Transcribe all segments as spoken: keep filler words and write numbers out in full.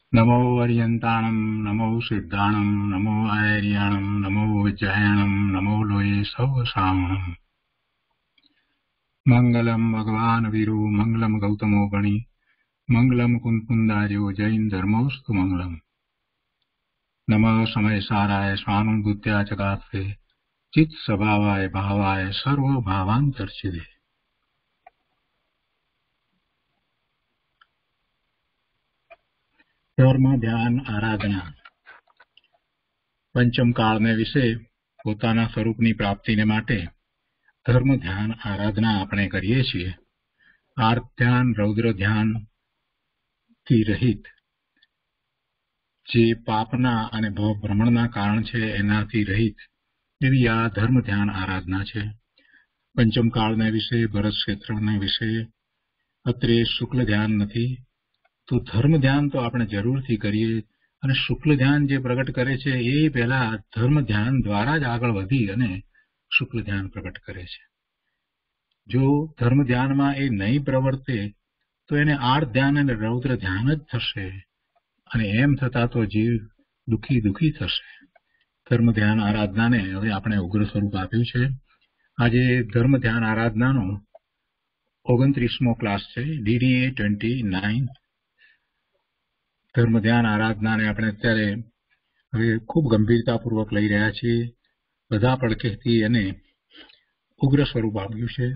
नमो वर्यन्ताणं नमो सिद्धाणं नमो आयर्याणं नमो उज्जयाणं नमो लोये सौसामणम् मङ्गलं भगवान् वीरो मङ्गलं गौतमो गणि मङ्गलं कुन्कुन्दार्यो जैनधर्मोऽस्तु मङ्गलम् नमः समयसाराय स्वानुभूत्या चकास्ते चित्स्वभावाय भावाय सर्वभावान्तर्चिते। धर्म ध्यान आराधना पंचम काळने विશે પોતાના સ્વરૂપની પ્રાપ્તિને માટે ધર્મ ધ્યાન આરાધના આપણે કરીએ છીએ। આર્ત ધ્યાન રૌદ્ર ધ્યાન થી રહિત જે પાપના અને ભવ ભ્રમણના કારણ છે એનાથી રહિત એવી આ ધર્મ ધ્યાન આરાધના છે। પંચમ કાળને વિશે ભરત ક્ષેત્રને વિશે અત્રે શુક્લ ધ્યાન નથી તો ધર્મ ધ્યાન તો આપણે જરૂરથી કરીએ અને શુક્લ ધ્યાન જે પ્રગટ કરે છે એ પહેલા ધર્મ ધ્યાન દ્વારા જ આગળ વધી અને શુક્લ ધ્યાન પ્રગટ કરે છે। જો ધર્મ ધ્યાનમાં એ નહીં પ્રવર્તે તો એને આર્ત ધ્યાન અને રૌદ્ર ધ્યાન જ થશે અને એમ થતા તો જીવ દુઃખી દુઃખી થશે। ધર્મ ધ્યાન આરાધનાને હવે આપણે ઉગ્ર સ્વરૂપ આપ્યું છે। આજે ધર્મ ધ્યાન આરાધનાનો ઓગણત્રીસમો ક્લાસ છે, ડીડીએ ટ્વેન્ટી નાઇન। ધર્મ ધ્યાન આરાધનાને આપણે અત્યારે હવે ખૂબ ગંભીરતાપૂર્વક લઈ રહ્યા છીએ। બધા પડખેથી એને ઉગ્ર સ્વરૂપ આપ્યું છે।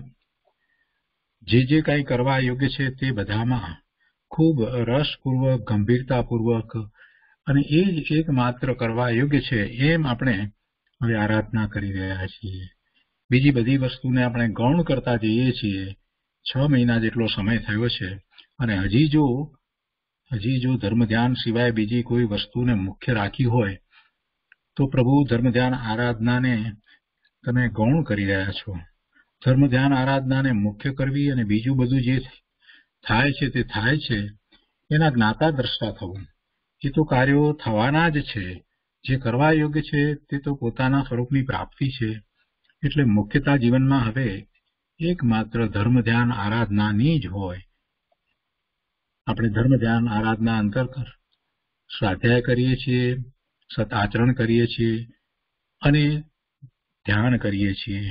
જે જે કંઈ કરવા યોગ્ય છે તે બધામાં ખૂબ રસપૂર્વક ગંભીરતાપૂર્વક અને એ જ એકમાત્ર કરવા યોગ્ય છે એમ આપણે હવે આરાધના કરી રહ્યા છીએ। બીજી બધી વસ્તુને આપણે ગૌણ કરતા જઈએ છીએ। છ મહિના જેટલો સમય થયો છે અને હજી જો હજી જો ધર્મ ધ્યાન સિવાય બીજી કોઈ વસ્તુને મુખ્ય રાખી હોય તો પ્રભુ ધર્મ ધ્યાન આરાધનાને તમે ગૌણ કરી રહ્યા છો। ધર્મ ધ્યાન આરાધનાને મુખ્ય કરવી અને બીજું બધું જે થાય છે તે થાય છે એના જ્ઞાતા દ્રષ્ટા થવું એ તો કાર્યો થવાના જ છે। જે કરવા યોગ્ય છે તે તો પોતાના સ્વરૂપની પ્રાપ્તિ છે। એટલે મુખ્યતા જીવનમાં હવે એકમાત્ર ધર્મ ધ્યાન આરાધનાની જ હોય। આપણે ધર્મ ધ્યાન આરાધના અંતર્ગત સ્વાધ્યાય કરીએ છીએ, સત આચરણ કરીએ છીએ અને ધ્યાન કરીએ છીએ।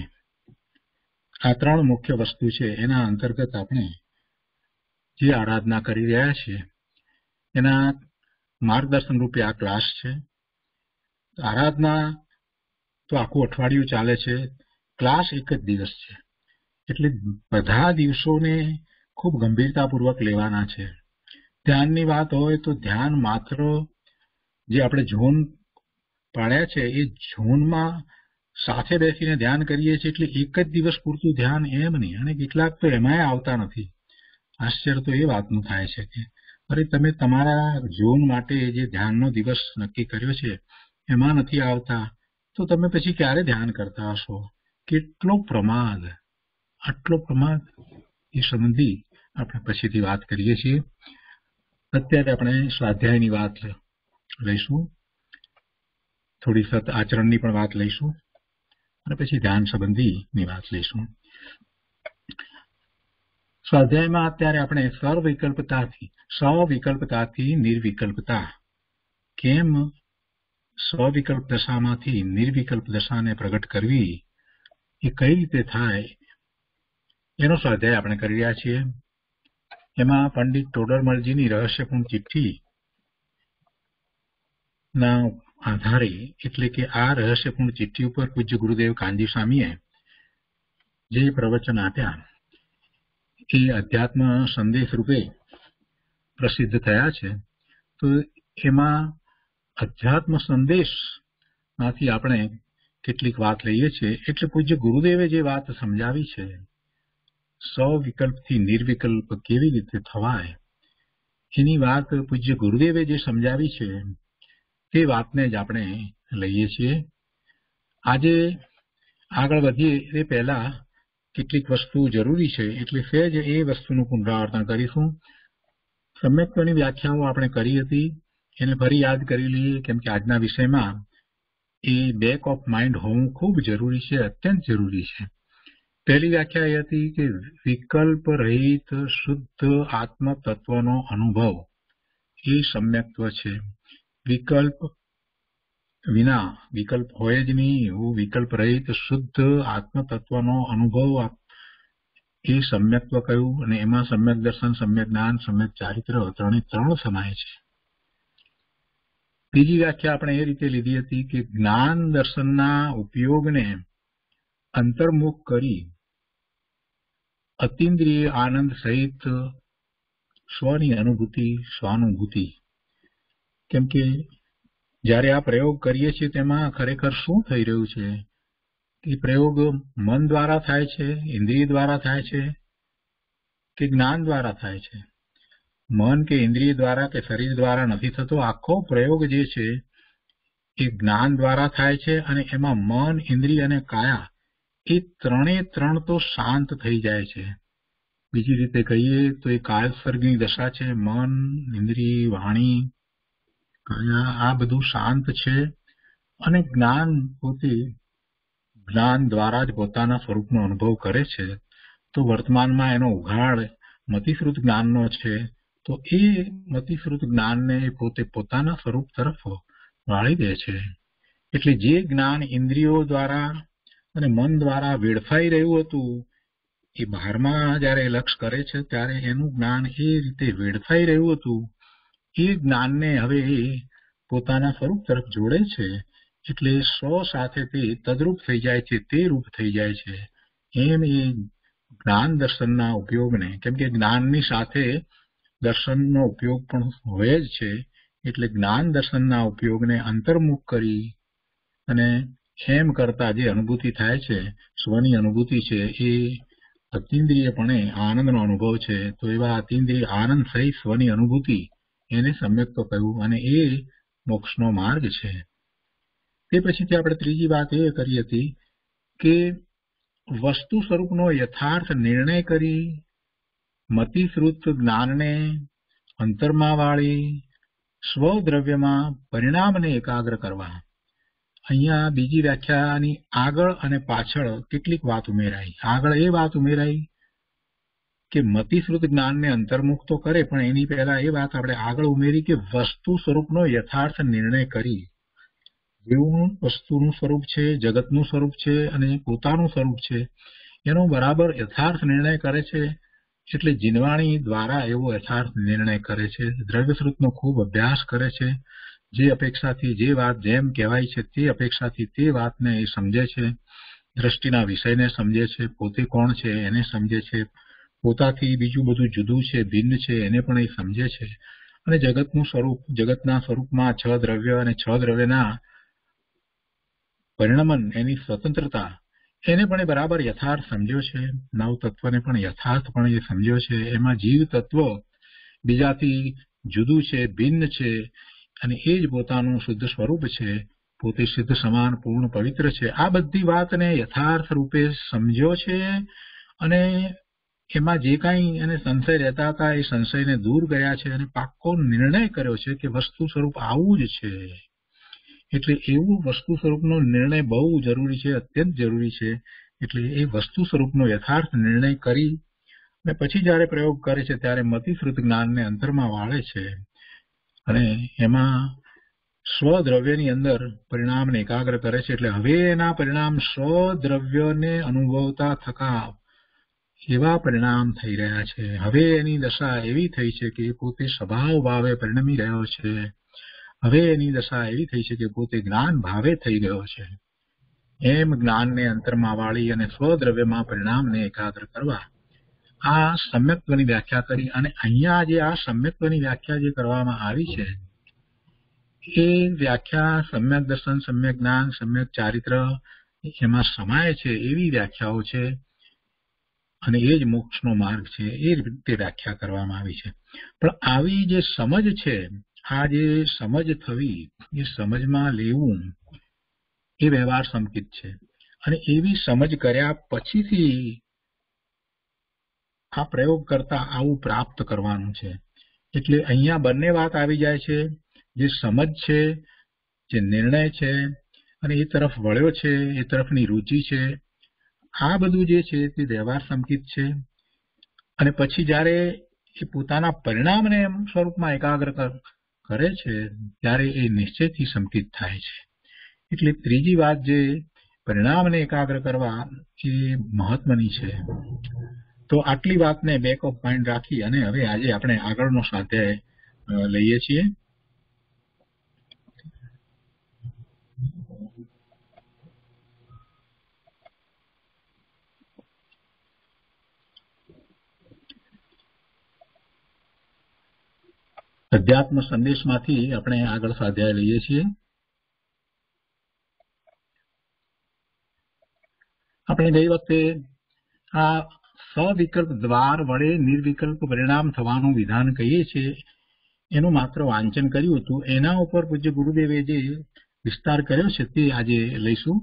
આ ત્રણ મુખ્ય વસ્તુ છે એના અંતર્ગત આપણે જે આરાધના કરી રહ્યા છીએ એના માર્ગદર્શન રૂપે આ ક્લાસ છે। આરાધના તો આખું અઠવાડિયું ચાલે છે, ક્લાસ એક જ દિવસ છે એટલે બધા દિવસોને ખૂબ ગંભીરતાપૂર્વક લેવાના છે। ધ્યાનની વાત હોય તો ધ્યાન માત્ર જે આપણે ઝોન પાડ્યા છે એ ઝોનમાં સાથે બેસીને ધ્યાન કરીએ છીએ એટલે એક જ દિવસ પૂરતું ધ્યાન એમ નહીં, અને કેટલાક તો એમાંય આવતા નથી। આશ્ચર્ય તો એ વાતનું થાય છે કે અરે તમે તમારા ઝોન માટે જે ધ્યાનનો દિવસ નક્કી કર્યો છે એમાં નથી આવતા તો તમે પછી ક્યારે ધ્યાન કરતા હશો? કેટલો પ્રમાદ, આટલો પ્રમાદ એ સંબંધી આપણે પછીથી વાત કરીએ છીએ। અત્યારે આપણે સ્વાધ્યાયની વાત લઈશું, થોડી સત આચરણની પણ વાત લઈશું અને પછી ધ્યાન સંબંધીની વાત લઈશું। સ્વાધ્યાયમાં અત્યારે આપણે સર્વવિકલ્પતાથી સ્વવિકલ્પતાથી નિર્વિકલ્પતા, કેમ સ્વવિકલ્પ દશામાંથી નિર્વિકલ્પ દશાને પ્રગટ કરવી એ કઈ રીતે થાય એનો સ્વાધ્યાય આપણે કરી રહ્યા છીએ। એમાં પંડિત ટોડરમલજીની રહસ્યપૂર્ણ ચિઠ્ઠી ના આધારે એટલે કે આ રહસ્યપૂર્ણ ચિઠ્ઠી ઉપર પૂજ્ય ગુરુદેવ કાનજી સ્વામીએ જે પ્રવચન આપ્યા એ અધ્યાત્મ સંદેશ રૂપે પ્રસિદ્ધ થયા છે। તો એમાં અધ્યાત્મ સંદેશ માંથી આપણે કેટલીક વાત લઈએ છીએ। એટલે પૂજ્ય ગુરુદેવે જે વાત સમજાવી છે સ્વવિકલ્પથી નિર્વિકલ્પ કેવી રીતે થવાય એની વાત પૂજ્ય ગુરુદેવે જે સમજાવી છે તે વાતને જ આપણે લઈએ છીએ। આજે આગળ વધીએ એ પહેલા કેટલીક વસ્તુ જરૂરી છે એટલે સહેજ એ વસ્તુનું પુનરાવર્તન કરીશું। સમ્યક્ત્વની વ્યાખ્યાઓ આપણે કરી હતી એને ફરી યાદ કરી લઈએ, કેમ કે આજના વિષયમાં એ બેક ઓફ માઇન્ડ હોવું ખૂબ જરૂરી છે, અત્યંત જરૂરી છે। પહેલી વ્યાખ્યા એ હતી કે વિકલ્પ રહિત શુદ્ધ આત્મ તત્વનો અનુભવ એ સમ્યક્ત્વ છે. વિકલ્પ વિના, વિકલ્પ હોય જ નહીં એવું વિકલ્પ રહિત શુદ્ધ આત્મતત્વનો અનુભવ એ સમ્યક્ત્વ કહ્યું. અને એમાં સમ્યક દર્શન, સમ્યક જ્ઞાન, સમ્યક ચારિત્ર ત્રણે ત્રણ સમાય છે. બીજી વ્યાખ્યા આપણે એ રીતે લીધી હતી કે જ્ઞાન દર્શનના ઉપયોગને અંતર્મુખ કરી અતિન્દ્રિય આનંદ સહિત સ્વની અનુભૂતિ, સ્વાનુભૂતિ. કેમ કે જ્યારે આ પ્રયોગ કરીએ છીએ તેમાં ખરેખર શું થઈ રહ્યું છે? એ પ્રયોગ મન દ્વારા થાય છે, ઇન્દ્રિય દ્વારા થાય છે કે જ્ઞાન દ્વારા થાય છે? મન કે ઇન્દ્રિય દ્વારા કે શરીર દ્વારા નથી થતો. આખો પ્રયોગ જે છે એ જ્ઞાન દ્વારા થાય છે. અને એમાં મન, ઇન્દ્રિય અને કાયા એ ત્રણે ત્રણ તો શાંત થઈ જાય છે. બીજી રીતે કહીએ તો એ કાયસ્વર્ગની દશા છે. મન, ઇન્દ્રિય, વાણી, કાયા આ બધું શાંત છે. અને જ્ઞાન પોતે જ્ઞાન દ્વારા જ પોતાના સ્વરૂપનો અનુભવ કરે છે. તો વર્તમાનમાં એનો ઉઘાડ મતિશ્રુત જ્ઞાનનો છે. તો એ મતિશ્રુત જ્ઞાનને પોતે પોતાના સ્વરૂપ તરફ વાળી દે છે. એટલે જે જ્ઞાન ઇન્દ્રિયો દ્વારા અને મન દ્વારા વેડફાઈ રહ્યું હતું એ બહારમાં જયારે લક્ષ કરે છે ત્યારે એનું જ્ઞાન એ રીતે વેડફાઈ રહ્યું હતું એ જ્ઞાનને હવે એ પોતાના સ્વરૂપ તરફ જોડે છે. એટલે સ્વ સાથે તે તદરૂપ થઈ જાય છે, તે રૂપ થઈ જાય છે. એમ એ જ્ઞાન દર્શનના ઉપયોગને, કેમ કે જ્ઞાનની સાથે દર્શનનો ઉપયોગ પણ હોય જ છે, એટલે જ્ઞાન દર્શનના ઉપયોગને અંતર્મુખ કરી અને એમ કરતા જે અનુભૂતિ થાય છે, સ્વની અનુભૂતિ છે, એ અતિન્દ્રિયપણે આનંદનો અનુભવ છે. તો એવા અતિન્દ્રિય આનંદ સહિત સ્વની અનુભૂતિ એને સમ્યક્ત્વ કહ્યું. અને એ મોક્ષનો માર્ગ છે. તે પછીથી આપણે ત્રીજી વાત એ કરી હતી કે વસ્તુ સ્વરૂપનો યથાર્થ નિર્ણય કરી મતિશ્રુત જ્ઞાનને અંતરમાં વાળી સ્વદ્રવ્યમાં પરિણામને એકાગ્ર કરવા. અહીંયા બીજી વ્યાખ્યાની આગળ અને પાછળ કેટલીક વાત ઉમેરાઈ. આગળ એ વાત ઉમેરાઈ કે મતિશ્રુત જ્ઞાનને અંતર્મુખ તો કરે, પણ એની પહેલા એ વાત આપણે આગળ ઉમેરી કે વસ્તુ સ્વરૂપનો યથાર્થ નિર્ણય કરી. જેવું વસ્તુનું સ્વરૂપ છે, જગતનું સ્વરૂપ છે અને પોતાનું સ્વરૂપ છે એનો બરાબર યથાર્થ નિર્ણય કરે છે. એટલે જીનવાણી દ્વારા એવો યથાર્થ નિર્ણય કરે છે. દ્રવ્યશ્રુતનો ખૂબ અભ્યાસ કરે છે. જે અપેક્ષાથી જે વાત જેમ કહેવાય છે તે અપેક્ષાથી તે વાતને એ સમજે છે. દ્રષ્ટિના વિષયને સમજે છે, પોતે કોણ છે એને સમજે છે, પોતાથી બીજું બધું જુદું છે, ભિન્ન છે એને પણ એ સમજે છે. અને જગતનું સ્વરૂપ, જગતના સ્વરૂપમાં છ દ્રવ્ય અને છ દ્રવ્યના પરિણમન, એની સ્વતંત્રતા, એને પણ એ બરાબર યથાર્થ સમજ્યો છે. નવ તત્વને પણ યથાર્થ પણ એ સમજ્યો છે. એમાં જીવ તત્વ બીજાથી જુદું છે, ભિન્ન છે અને એ જ પોતાનું શુદ્ધ સ્વરૂપ છે. પોતે સિદ્ધ, સમાન, પૂર્ણ, પવિત્ર છે. આ બધી વાતને યથાર્થ રૂપે સમજ્યો છે. અને એમાં જે કાંઈ એને સંશય રહેતા હતા એ સંશયને દૂર કર્યા છે. અને પાક્કો નિર્ણય કર્યો છે કે વસ્તુ સ્વરૂપ આવું જ છે. એટલે એવું વસ્તુ સ્વરૂપનો નિર્ણય બહુ જરૂરી છે, અત્યંત જરૂરી છે. એટલે એ વસ્તુ સ્વરૂપનો યથાર્થ નિર્ણય કરી અને પછી જયારે પ્રયોગ કરે છે ત્યારે મતિશ્રુત જ્ઞાનને અંતરમાં વાળે છે. અને એમાં સ્વદ્રવ્યની અંદર પરિણામને એકાગ્ર કરે છે. એટલે હવે એના પરિણામ સ્વદ્રવ્યને અનુભવતા થકા એવા પરિણામ થઈ રહ્યા છે. હવે એની દશા એવી થઈ છે કે પોતે સ્વભાવ ભાવે પરિણમી રહ્યો છે. હવે એની દશા એવી થઈ છે કે પોતે જ્ઞાન ભાવે થઈ ગયો છે. એમ જ્ઞાનને અંતરમાં વાળી અને સ્વદ્રવ્યમાં પરિણામને એકાગ્ર કરવા, આ સમ્યક્ત્વની વ્યાખ્યા કરી. અને અહીંયા જે આ સમ્યક્ત્વની વ્યાખ્યા જે કરવામાં આવી છે એ વ્યાખ્યા સમ્યક દર્શન, સમ્યક જ્ઞાન, સમ્યક ચારિત્ર એમાં સમાય છે એવી વ્યાખ્યાઓ છે. અને એ જ મોક્ષનો માર્ગ છે એ રીતે વ્યાખ્યા કરવામાં આવી છે. પણ આવી જે સમજ છે, આ જે સમજ થવી, એ સમજમાં લેવું એ વ્યવહાર સંકિત છે. અને એવી સમજ કર્યા પછીથી આ પ્રયોગ કરતા આવું પ્રાપ્ત કરવાનું છે. એટલે અહીંયા બંને વાત આવી જાય છે. જે સમજ છે, જે નિર્ણય છે અને એ તરફ વળ્યો છે, એ તરફની રુચિ છે, આ બધું જે છે તે વ્યવહાર સંકિત છે. અને પછી જયારે એ પોતાના પરિણામને સ્વરૂપમાં એકાગ્ર કરે છે ત્યારે એ નિશ્ચયથી સંકિત થાય છે. એટલે ત્રીજી વાત જે પરિણામને એકાગ્ર કરવા એ મહત્વની છે. તો આટલી વાતને બેક ઓફ માઇન્ડ રાખી અને હવે આજે આપણે આગળનો સ્વાધ્યાય લઈએ છીએ. અધ્યાત્મ સંદેશમાંથી આપણે આગળ સ્વાધ્યાય લઈએ છીએ. આપણે ગઈ વખતે આ સવિકલ્પ દ્વાર વડે નિર્વિકલ્પ પરિણામ થવાનું વિધાન કહીએ છીએ એનું માત્ર વાંચન કર્યું હતું. એના ઉપર પૂજ્ય ગુરુદેવે જે વિસ્તાર કર્યો છે તે આજે લઈશું.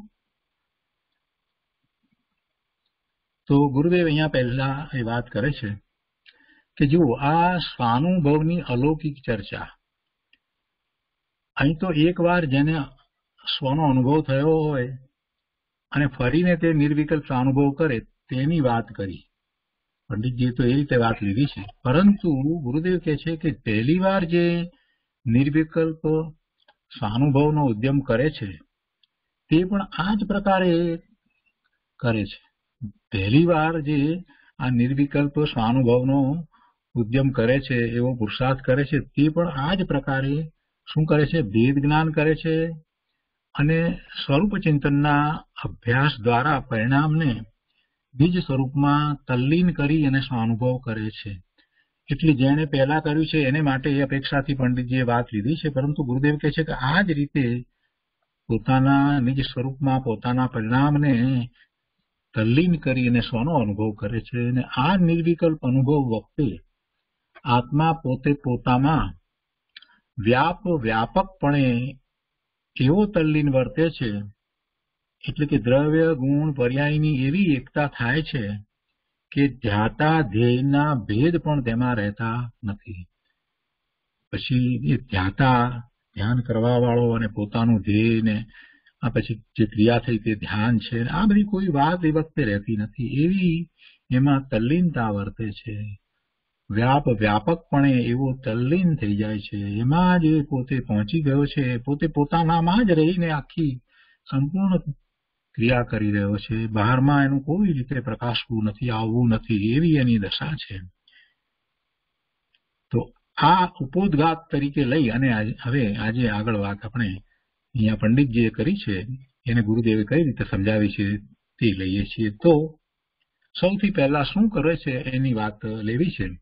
તો ગુરુદેવ અહીંયા પહેલા એ વાત કરે છે કે જુઓ, આ સ્વાનુભવની અલૌકિક ચર્ચા. અહીં તો એક વાર જેને સ્વનો અનુભવ થયો હોય અને ફરીને તે નિર્વિકલ્પ અનુભવ કરે તેની વાત કરી. પંડિતજીએ તો એ રીતે વાત લીધી છે. પરંતુ ગુરુદેવ કહે છે કે પહેલી વાર જે નિર્વિકલ્પ સ્વાનુભવનો ઉદ્યમ કરે છે તે પણ આ જ પ્રકારે કરે છે. પહેલી વાર જે આ નિર્વિકલ્પ સ્વાનુભવનો ઉદ્યમ કરે છે, એવો પુરુષાર્થ કરે છે, તે પણ આ જ પ્રકારે શું કરે છે? ભેદ જ્ઞાન કરે છે અને સ્વરૂપ ચિંતનના અભ્યાસ દ્વારા પરિણામને બીજ સ્વરૂપમાં તલ્લીન કરી અને સ્વાનુભવ કરે છે. એટલે જેને પહેલા કર્યું છે એને માટે એ અપેક્ષાથી પંડિતજીએ વાત લીધી છે. પરંતુ ગુરુદેવ કહે છે કે આ જ રીતે પોતાના નિજ સ્વરૂપમાં પોતાના પરિણામને તલ્લીન કરી અને સ્વનો અનુભવ કરે છે. અને આ નિર્વિકલ્પ અનુભવ વખતે આત્મા પોતે પોતામાં વ્યાપ વ્યાપકપણે એવો તલ્લીન વર્તે છે, એટલે કે દ્રવ્ય ગુણ પર્યાયની એવી એકતા થાય છે કે ધ્યાતા ધ્યેયના ભેદ પણ તેમાં રહેતા નથી. પછી એ ધ્યાતા ધ્યાન કરવા વાળો અને પોતાનું ધ્યેય ને આ પછી જે ક્રિયા થઈ તે ધ્યાન છે, આ બધી કોઈ વાત એ વખતે રહેતી નથી. એવી એમાં તલ્લીનતા વર્તે છે. વ્યાપ વ્યાપકપણે એવો તલ્લીન થઈ જાય છે. એમાં જે પોતે પહોંચી ગયો છે, પોતે પોતાનામાં જ રહીને આખી સંપૂર્ણ ક્રિયા કરી રહ્યો છે. બહારમાં એનું કોઈ રીતે પ્રકાશવું નથી, આવવું નથી, એવી એની દશા છે. તો આ ઉપોદ્ઘાત તરીકે લઈ અને હવે આજે આગળ વાત આપણે અહીંયા પંડિતજીએ કરી છે એને ગુરુદેવે કઈ રીતે સમજાવી છે તે લઈએ છીએ. તો સૌથી પહેલા શું કરે છે એની વાત લેવી છે.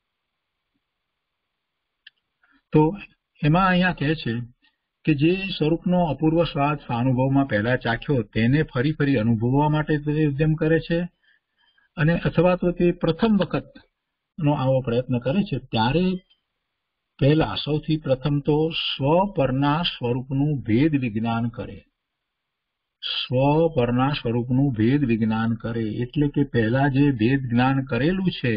તો એમાં અહીંયા કહે છે કે જે સ્વરૂપનો અપૂર્વ સ્વાદ સ્વાનુભવમાં પહેલા ચાખ્યો તેને ફરી ફરી અનુભવવા માટે તે ઉદ્યમ કરે છે. અને અથવા તો તે પ્રથમ વખત નો આવો પ્રયત્ન કરે છે ત્યારે પહેલા સૌથી પ્રથમ તો સ્વ પરના સ્વરૂપનું ભેદ વિજ્ઞાન કરે. સ્વ પરના સ્વરૂપનું ભેદ વિજ્ઞાન કરે એટલે કે પહેલા જે ભેદ જ્ઞાન કરેલું છે,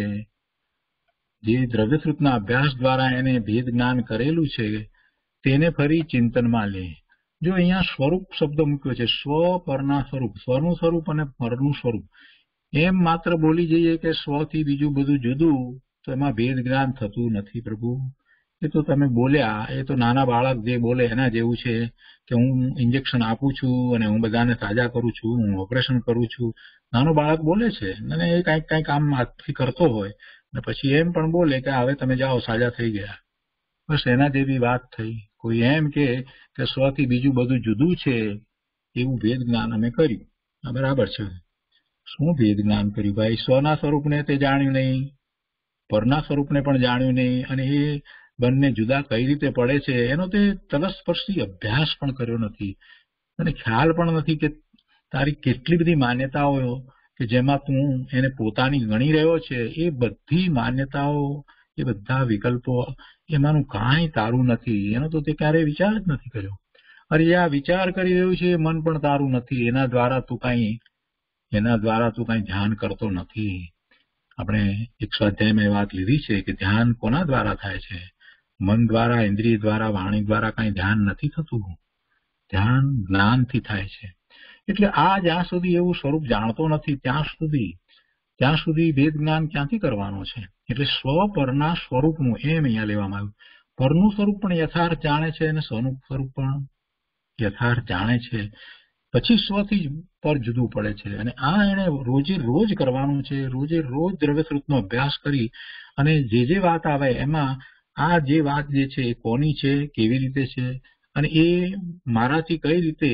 જે દ્રવ્યશ્રુતના અભ્યાસ દ્વારા એને ભેદ જ્ઞાન કરેલું છે તેને ફરી ચિંતનમાં લે. જો અહીંયા સ્વરૂપ શબ્દ મૂક્યો છે, સ્વ પરના સ્વરૂપ, સ્વનું સ્વરૂપ અને પરનું સ્વરૂપ, એમ માત્ર બોલી જઈએ કે સ્વથી બીજું બધું જુદું, તો એમાં ભેદ જ્ઞાન થતું નથી પ્રભુ. એ તો તમે બોલ્યા, એ તો નાના બાળક જે બોલે એના જેવું છે કે હું ઇન્જેક્શન આપું છું અને હું બધાને તાજા કરું છું, હું ઓપરેશન કરું છું. નાનું બાળક બોલે છે અને એ કંઈક કંઈક કામ હાથથી કરતો હોય ને પછી એમ પણ બોલે કે હવે તમે જાઓ, સાજા થઈ ગયા. બસ એના જેવી વાત થઈ. કોઈ એમ કે સ્વથી બીજું બધું જુદું છે એવું ભેદ જ્ઞાન અમે કર્યું. બરાબર છે. શું ભેદ જ્ઞાન કર્યું ભાઈ? સ્વના સ્વરૂપને તે જાણ્યું નહીં, પરના સ્વરૂપને પણ જાણ્યું નહીં, અને એ બંને જુદા કઈ રીતે પડે છે એનો તે તલસ્પર્શી અભ્યાસ પણ કર્યો નથી. અને ખ્યાલ પણ નથી કે તારી કેટલી બધી માન્યતાઓ કે જેમાં તું એને પોતાની ગણી રહ્યો છે, એ બધી માન્યતાઓ, એ બધા વિકલ્પો, એમાંનું કાંઈ તારું નથી. એનો તો તે ક્યારેય વિચાર જ નથી કર્યો. અરે આ વિચાર કરી રહ્યું છે મન પણ તારું નથી. એના દ્વારા તું કાંઈ એના દ્વારા તું કાંઈ ધ્યાન કરતો નથી. આપણે એક સ્વાધ્યાયમાં વાત લીધી છે કે ધ્યાન કોના દ્વારા થાય છે? મન દ્વારા, ઇન્દ્રિય દ્વારા, વાણી દ્વારા કાંઈ ધ્યાન નથી થતું. ધ્યાન જ્ઞાનથી થાય છે. એટલે આ જ્યાં સુધી એવું સ્વરૂપ જાણતો નથી ત્યાં સુધી ત્યાં સુધી ભેદ જ્ઞાન ક્યાંથી કરવાનો છે? એટલે સ્વ પરના સ્વરૂપનું એમ અહીંયા લેવામાં આવ્યું. પરનું સ્વરૂપ પણ યથાર્થ જાણે છે અને સ્વનું સ્વરૂપ પણ યથાર્થ જાણે છે, પછી સ્વથી જ પર જુદું પડે છે. અને આ એને રોજે રોજ કરવાનું છે. રોજે રોજ દ્રવ્યસ્વરૂપનો અભ્યાસ કરી અને જે જે વાત આવે એમાં આ જે વાત જે છે એ કોની છે, કેવી રીતે છે, અને એ મારાથી કઈ રીતે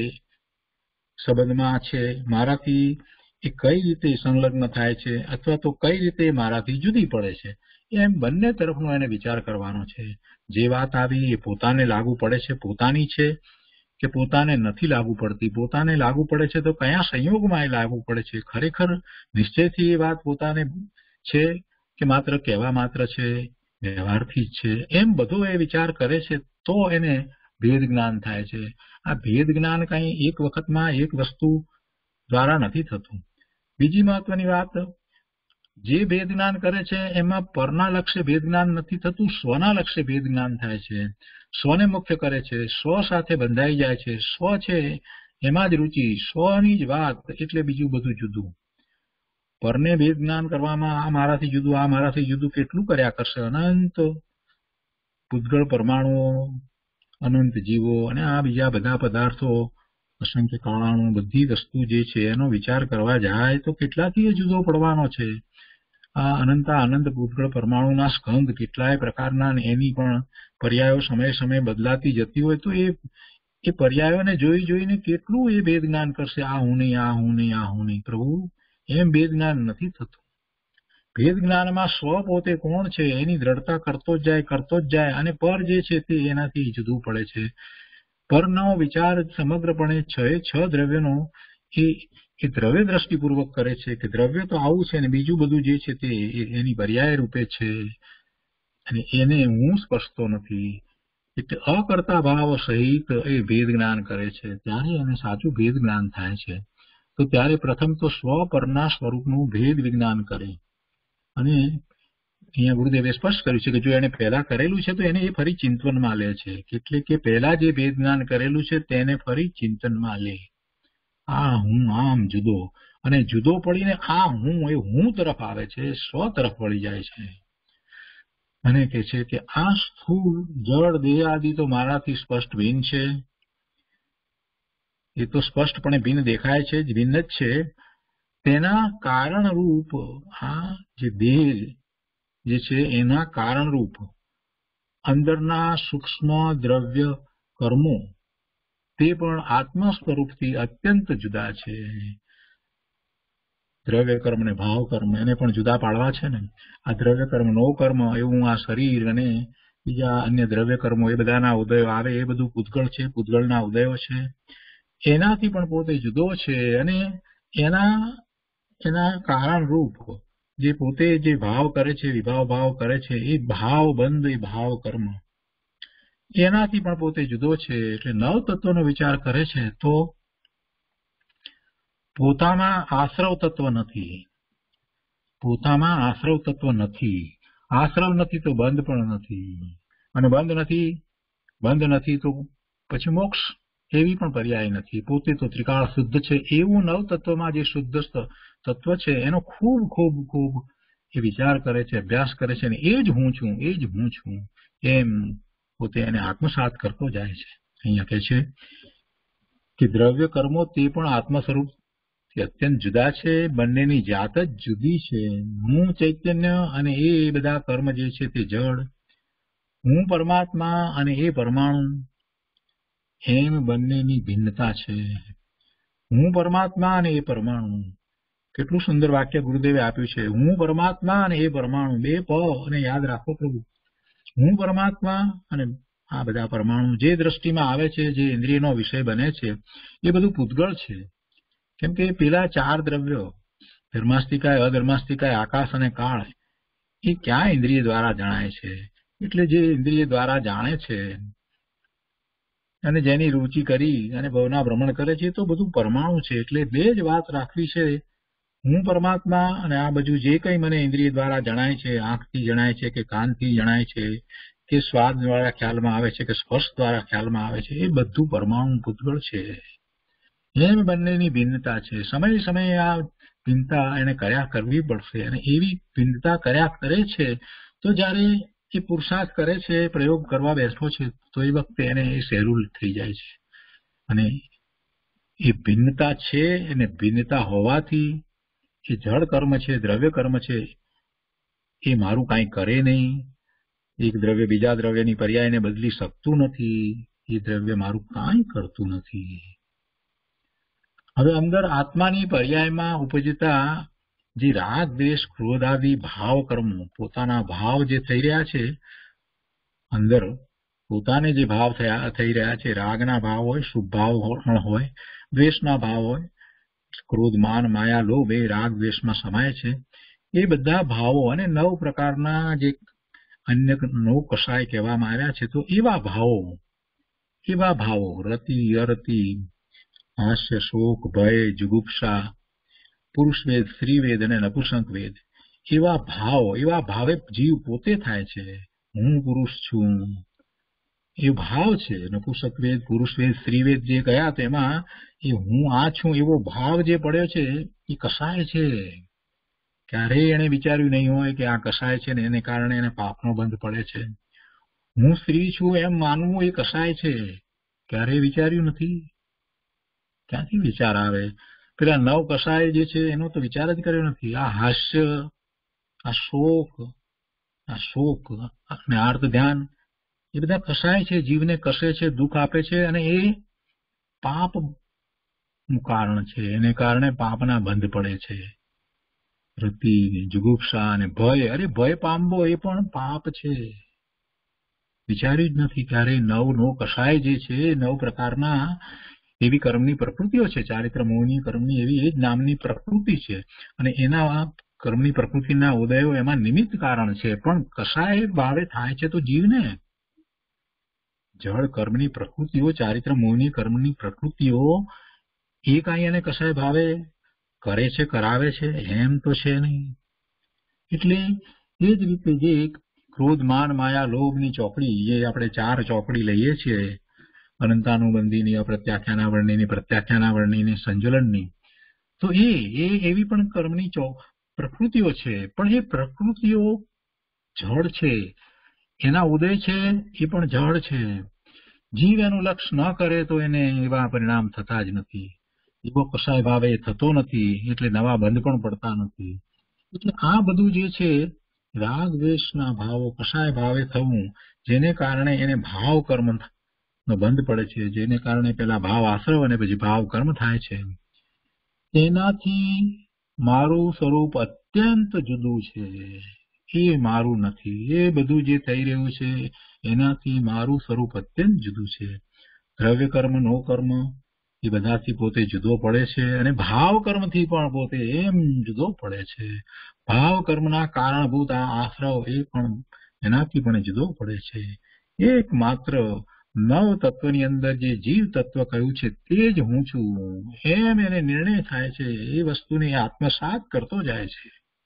સંબંધમાં છે, મારાથી એ કઈ રીતે સંલગ્ન થાય છે, અથવા તો કઈ રીતે મારાથી જુદી પડે છે, એમ બંને તરફનો એને વિચાર કરવાનો છે. જે વાત આવી એ પોતાને લાગુ પડે છે, પોતાની છે, કે પોતાને નથી લાગુ પડતી. પોતાને લાગુ પડે છે તો કયા સંયોગમાં એ લાગુ પડે છે, ખરેખર નિશ્ચયથી એ વાત પોતાને છે કે માત્ર કહેવા માત્ર છે, વ્યવહારથી જ છે, એમ બધો એ વિચાર કરે છે તો એને ભેદ જ્ઞાન થાય છે. આ ભેદ જ્ઞાન કઈ એક વખતમાં એક વસ્તુ દ્વારા નથી થતું. બીજી મહત્વની વાત, જે ભેદ જ્ઞાન કરે છે એમાં પરના લક્ષ્ય ભેદ જ્ઞાન નથી થતું, સ્વના લક્ષ્ય ભેદ જ્ઞાન થાય છે. સ્વને મુખ્ય કરે છે, સ્વ સાથે બંધાઈ જાય છે, સ્વ છે એમાં જ રુચિ, સ્વની જ વાત, એટલે બીજું બધું જુદું. પરને ભેદ જ્ઞાન કરવામાં આ મારાથી જુદું, આ મારાથી જુદું કેટલું કર્યા કરશે. અનંત પૂતગળ પરમાણુઓ, અનંત જીવો અને આ બીજા બધા પદાર્થો, અસંખ્ય કાળાણુ, બધી વસ્તુ જે છે એનો વિચાર કરવા જાય તો કેટલાથી જુદો પડવાનો છે. આ અનંતા અનંત પૂતગળ પરમાણુના સ્કંદ કેટલાય પ્રકારના, એની પણ પર્યાયો સમય સમય બદલાતી જતી હોય તો એ એ પર્યાયોને જોઈ જોઈને કેટલું એ ભેદ જ્ઞાન કરશે. આ હું નહીં, આ હું નહીં, આ હું નહીં. પ્રભુ, એમ ભેદ જ્ઞાન નથી થતું. ભેદ જ્ઞાનમાં સ્વ પોતે કોણ છે એની દ્રઢતા કરતો જ જાય, કરતો જ જાય, અને પર જે છે તે એનાથી જુદું પડે છે. પરનો વિચાર સમગ્રપણે છ એ છ દ્રવ્યનો એ એ દ્રવ્ય દ્રષ્ટિપૂર્વક કરે છે કે દ્રવ્ય તો આવું છે ને બીજું બધું જે છે તે એની પર્યાય રૂપે છે, અને એને હું સ્પર્શતો નથી. એટલે અકર્તા ભાવ સહિત એ ભેદ જ્ઞાન કરે છે. ત્યારે એને સાચું ભેદ જ્ઞાન થાય છે. તો ત્યારે પ્રથમ તો સ્વ પરના સ્વરૂપનું ભેદ વિજ્ઞાન કરે. અને અહીંયા ગુરુદેવે સ્પષ્ટ કર્યું છે કે જો એને પહેલા કરેલું છે તો એને એ ફરી ચિંતનમાં લે છે. એટલે કે પહેલા જે ભેદ જ્ઞાન કરેલું છે તેને ફરી ચિંતનમાં લે. આ હું આમ જુદો, અને જુદો પડીને આ હું એ હું તરફ આવે છે, સ્વ તરફ વળી જાય છે, અને કે છે કે આ સ્થૂળ જળ દેહ આદિ તો મારાથી સ્પષ્ટ ભિન્ન છે. એ તો સ્પષ્ટપણે ભિન્ન દેખાય છે જ, ભિન્ન જ છે. તેના કારણ રૂપ આ જે દેહ જે છે એના કારણ રૂપ અંદરના સૂક્ષ્મ દ્રવ્ય કર્મો તે પણ આત્મા સ્વરૂપથી અત્યંત જુદા છે. દ્રવ્ય કર્મ ને ભાવ કર્મ એને પણ જુદા પાડવા છે ને. આ દ્રવ્ય કર્મ નો કર્મ એવું આ શરીર અને બીજા અન્ય દ્રવ્ય કર્મો એ બધાના ઉદયો આવે, એ બધું પૂતગળ છે, પૂતગળના ઉદયો છે. એનાથી પણ પોતે જુદો છે. અને એના એના કારણ રૂપ જે પોતે જે ભાવ કરે છે, વિભાવ ભાવ કરે છે, એ ભાવ બંધ, એ ભાવ કર્મ એનાથી પણ પોતે જુદો છે. એટલે નવ તત્વનો વિચાર કરે છે તો પોતામાં આશ્રવ તત્વ નથી, પોતામાં આશ્રવ તત્વ નથી. આશ્રવ નથી તો બંધ પણ નથી, અને બંધ નથી, બંધ નથી તો પછી મોક્ષ એવી પણ પર્યાય નથી. પોતે તો ત્રિકાળ શુદ્ધ છે. એવું નવ તત્વમાં જે શુદ્ધ તત્વ છે એનો ખૂબ ખૂબ ખૂબ એ વિચાર કરે છે, અભ્યાસ કરે છે, અને એ જ હું છું, એ જ હું છું એમ પોતે એને આત્મસાત કરતો જાય છે. અહીંયા કહે છે કે દ્રવ્ય કર્મો તે પણ આત્મ સ્વરૂપ અત્યંત જુદા છે. બંનેની જાત જ જુદી છે. હું ચૈતન્ય અને એ બધા કર્મ જે છે તે જળ, હું પરમાત્મા અને એ પરમાણુ, એમ બંનેની ભિન્નતા છે. હું પરમાત્મા અને એ પરમાણુ, કેટલું સુંદર વાક્ય ગુરુદેવે આપ્યું છે. હું પરમાત્મા અને એ પરમાણુ, બે પ અને યાદ રાખો પ્રભુ. હું પરમાત્મા અને આ બધા પરમાણુ જે દ્રષ્ટિમાં આવે છે, જે ઇન્દ્રિયનો વિષય બને છે, એ બધું પૂતગળ છે. કેમ કે પેલા ચાર દ્રવ્યો ધર્માસ્તિકાય, અધર્માસ્તિકાય, આકાશ અને કાળ એ ક્યાં ઇન્દ્રિય દ્વારા જણાય છે. એટલે જે ઇન્દ્રિય દ્વારા જાણે છે અને જેની રુચિ કરી અને ભવના ભ્રમણ કરે છે તો બધું પરમાણુ છે. એટલે બે જ વાત રાખવી છે, હું પરમાત્મા અને આ બધું જે કંઈ મને ઇન્દ્રિય દ્વારા જણાય છે, આંખથી જણાય છે કે કાનથી જણાય છે કે સ્વાદ દ્વારા ખ્યાલમાં આવે છે કે સ્પર્શ દ્વારા ખ્યાલમાં આવે છે, એ બધું પરમાણુ પૂતગળ છે. એમ બંનેની ભિન્નતા છે. સમય સમયે આ ભિન્નતા એને કર્યા કરવી પડશે. અને એવી ભિન્નતા કર્યા કરે છે તો જયારે એ પુરુષાર્થ કરે છે, પ્રયોગ કરવા બેઠો છે, તો એ વખતે એને એ સહેલું થઈ જાય છે. અને એ ભિન્નતા છે, અને ભિન્નતા હોવાથી એ જળ કર્મ છે, દ્રવ્ય કર્મ છે, એ મારું કાંઈ કરે નહીં. એક દ્રવ્ય બીજા દ્રવ્યની પર્યાયને બદલી શકતું નથી. એ દ્રવ્ય મારું કાંઈ કરતું નથી. હવે અંદર આત્માની પર્યાયમાં ઉપજતા જે રાગ દ્વેષ ક્રોધ આદિ ભાવ કર્મો, પોતાના ભાવ જે થઈ રહ્યા છે, અંદર પોતાને જે ભાવ થયા થઈ રહ્યા છે, રાગના ભાવ હોય, શુભ ભાવ હોય, દ્વેષના ભાવ હોય, ક્રોધ માન માયા લોભ એ રાગ દ્વેષમાં સમાય છે. એ બધા ભાવો અને નવ પ્રકારના જે અન્ય નવ કષાય કહેવામાં આવ્યા છે, તો એવા ભાવો એવા ભાવો રતિ અરતિ, હાસ્ય શોક ભય જુગુપ્સા, પુરુષ વેદ સ્ત્રી વેદ અને નપુંસક વેદ, એવા ભાવ એવા ભાવે જીવ પોતે થાય છે. હું પુરુષ છું એ ભાવ છે. નપુંસક વેદ પુરુષ વેદ સ્ત્રી વેદ જે ગયા તેમાં એ હું આ છું એવો ભાવ જે પડ્યો છે એ કસાય છે. ક્યારેય એને વિચાર્યું નહીં હોય કે આ કસાય છે ને એને કારણે એને પાપનો બંધ પડે છે. હું સ્ત્રી છું એમ માનવું એ કસાય છે, ક્યારેય વિચાર્યું નથી. ક્યાંથી વિચાર આવે? પેલા નવ કસાય જે છે એનો તો વિચાર જ કર્યો નથી. આ હાસ્ય, આ શોક, આ શોક અને આર્ત ધ્યાન એ બધા કસાય છે, જીવને કસે છે, દુઃખ આપે છે, અને એ પાપ નું કારણ છે. એને કારણે પાપના બંધ પડે છે. રતિ, જુગુપ્સા અને ભય, અરે ભય પામવો એ પણ પાપ છે. વિચાર્યું જ નથી ક્યારેય. નવ નો કસાય જે છે, નવ પ્રકારના એવી કર્મની પ્રકૃતિઓ છે, ચારિત્ર મોહની કર્મની એવી એ જ નામની પ્રકૃતિ છે, અને એના કર્મની પ્રકૃતિના ઉદયો એમાં નિમિત્ત કારણ છે. પણ કસાય ભાવે થાય છે તો જીવને જળ કર્મની પ્રકૃતિઓ, ચારિત્ર મોહની કર્મની પ્રકૃતિઓ એ કાંઈ એને કસાય ભાવે કરે છે, કરાવે છે એમ તો છે નહીં. એટલે એ જ રીતે જે ક્રોધ માન માયા લોભની ચોકડી, જે આપણે ચાર ચોકડી લઈએ છીએ, અનંતાનુબંધીની, અપ્રત્યાખ્યાનાવરણીની, પ્રત્યાખ્યાનાવરણીની, સંજ્વલનની, તો એ એ એવી પણ કર્મની પ્રકૃતિઓ છે. પણ એ પ્રકૃતિઓ જળ છે, એના ઉદય છે એ પણ જળ છે. જીવ એનું લક્ષ્ય ન કરે તો એને એવા પરિણામ થતા જ નથી. એવો કસાય ભાવે થતો નથી, એટલે નવા બંધ પણ પડતા નથી. એટલે આ બધું જે છે રાગ દ્વેષના ભાવો કસાય ભાવે થવું, જેને કારણે એને ભાવ કર્મ નો બંધ પડે છે, જેને કારણે પેલા ભાવ આશ્રવ અને પછી ભાવ કર્મ થાય છે, તેનાથી મારું સ્વરૂપ અત્યંત જુદું છે. એ મારું નથી. એ બધું જે થઈ રહ્યું છે એનાથી મારું સ્વરૂપ અત્યંત જુદું છે. દ્રવ્ય કર્મ નો કર્મ એ બધાથી પોતે જુદો પડે છે, અને ભાવ કર્મથી પણ પોતે એમ જુદો પડે છે. ભાવ કર્મના કારણભૂત આ આશ્રવ એ પણ એનાથી પણ જુદો પડે છે. એકમાત્ર નવ તત્વની અંદર જે જીવ તત્વ કહ્યું છે તે જ હું છું એમ એને નિર્ણય થાય છે. એ વસ્તુને આત્મસાત કરતો જાય છે.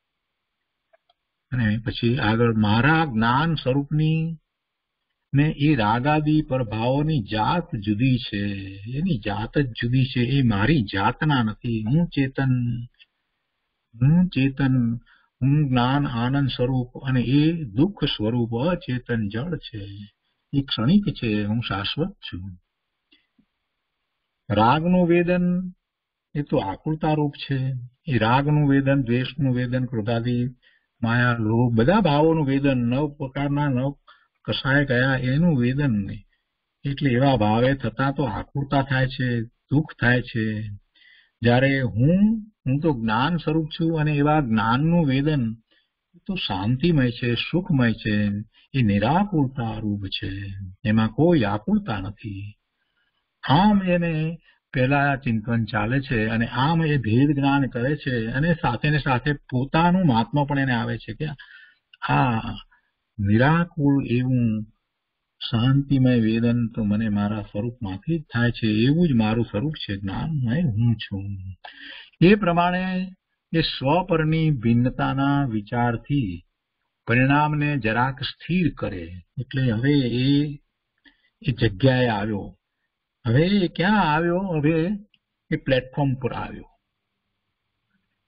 અને પછી આગળ મારા જ્ઞાન સ્વરૂપની ને એ રાગાદી પર ભાવોની જાત જુદી છે. એની જાત જ જુદી છે. એ મારી જાતના નથી. હું ચેતન, હું ચેતન, હું જ્ઞાન આનંદ સ્વરૂપ, અને એ દુઃખ સ્વરૂપ અચેતન જળ છે. એ ક્ષણિક છે. હું શાશ્વત છું. રાગનું વેદન એ તો આકુળતા રૂપ છે. એ રાગનું વેદન, દ્વેષનું વેદન, ક્રોધાદી, માયા, લોભ, બધા ભાવોનું વેદન, નવ પ્રકારના નવ કસાય કયા એનું વેદન નહીં. એટલે એવા ભાવે થતા તો આકુળતા થાય છે, દુઃખ થાય છે. જ્યારે હું હું તો જ્ઞાન સ્વરૂપ છું, અને એવા જ્ઞાનનું વેદન તો શાંતિમય છે, સુખમય છે. એ નિરાકુળતા રૂપ છે. એમાં કોઈ આકુળતા નથી. આમ એને પેલા ચિંતન ચાલે છે, અને આમ એ ભેદ જ્ઞાન કરે છે, અને સાથે ને સાથે પોતાનું મહાત્મા પણ એને આવે છે કે આ નિરાકુળ એવું શાંતિમય વેદન તો મને મારા સ્વરૂપમાંથી જ થાય છે. એવું જ મારું સ્વરૂપ છે, જ્ઞાનમય હું છું. એ પ્રમાણે એ સ્વપરની ભિન્નતાના વિચારથી પરિણામને જરાક સ્થિર કરે. એટલે હવે એ એ જગ્યાએ આવ્યો. હવે ક્યાં આવ્યો? હવે એ પ્લેટફોર્મ પર આવ્યો.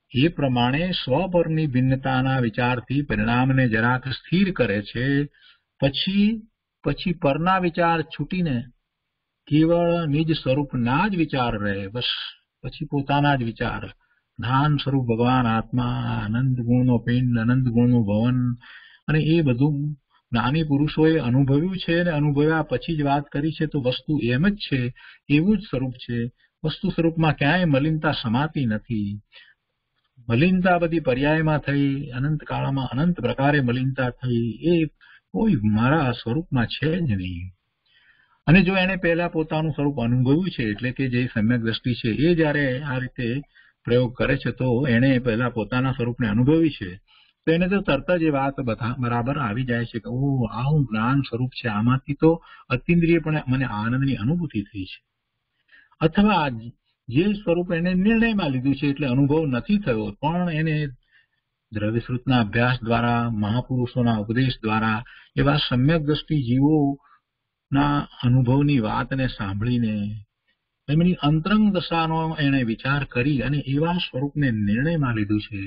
એ પ્રમાણે સ્વપરની ભિન્નતાના વિચારથી પરિણામને જરાક સ્થિર કરે છે. પછી પછી પરના વિચાર છૂટીને કેવળ નિજ સ્વરૂપના જ વિચાર રહે. બસ પછી પોતાના જ વિચાર, જ્ઞાન સ્વરૂપ ભગવાન આત્મા, આનંદ ગુણનો પિંડ, આનંદ ગુણનું ભવન, અને એ બધું જ્ઞાની પુરુષોએ અનુભવ્યું છે અને અનુભવ્યા પછી જ વાત કરી છે. તો વસ્તુ એમ જ છે, એવું જ સ્વરૂપ છે. વસ્તુ સ્વરૂપમાં ક્યાંય મલિનતા સમાતી નથી. મલિનતા બધી પર્યાયમાં થઈ, અનંત કાળમાં અનંત પ્રકારે મલિનતા થઈ, એ કોઈ મારા સ્વરૂપમાં છે જ નહીં. અને જો એને પહેલા પોતાનું સ્વરૂપ અનુભવ્યું છે, એટલે કે જે સમ્યક દ્રષ્ટિ છે, એ જયારે આ રીતે પ્રયોગ કરે છે તો એને પહેલા પોતાના સ્વરૂપને અનુભવી છે, તો એને તો તરત જ એ વાત બરાબર આવી જાય છે કે ઓ આવું જ્ઞાન સ્વરૂપ છે, આમાંથી તો અતિન્દ્રિયપણે મને આનંદની અનુભૂતિ થઈ છે. અથવા જે સ્વરૂપ એને નિર્ણયમાં લીધું છે, એટલે અનુભવ નથી થયો, પણ એને દ્રવ્યશ્રુતના અભ્યાસ દ્વારા, મહાપુરુષોના ઉપદેશ દ્વારા એવા સમ્યક દ્રષ્ટિ જીવો ના અનુભવની વાતને સાંભળીને એમની અંતરંગ દશાનો એને વિચાર કરી અને એવા સ્વરૂપને નિર્ણયમાં લીધું છે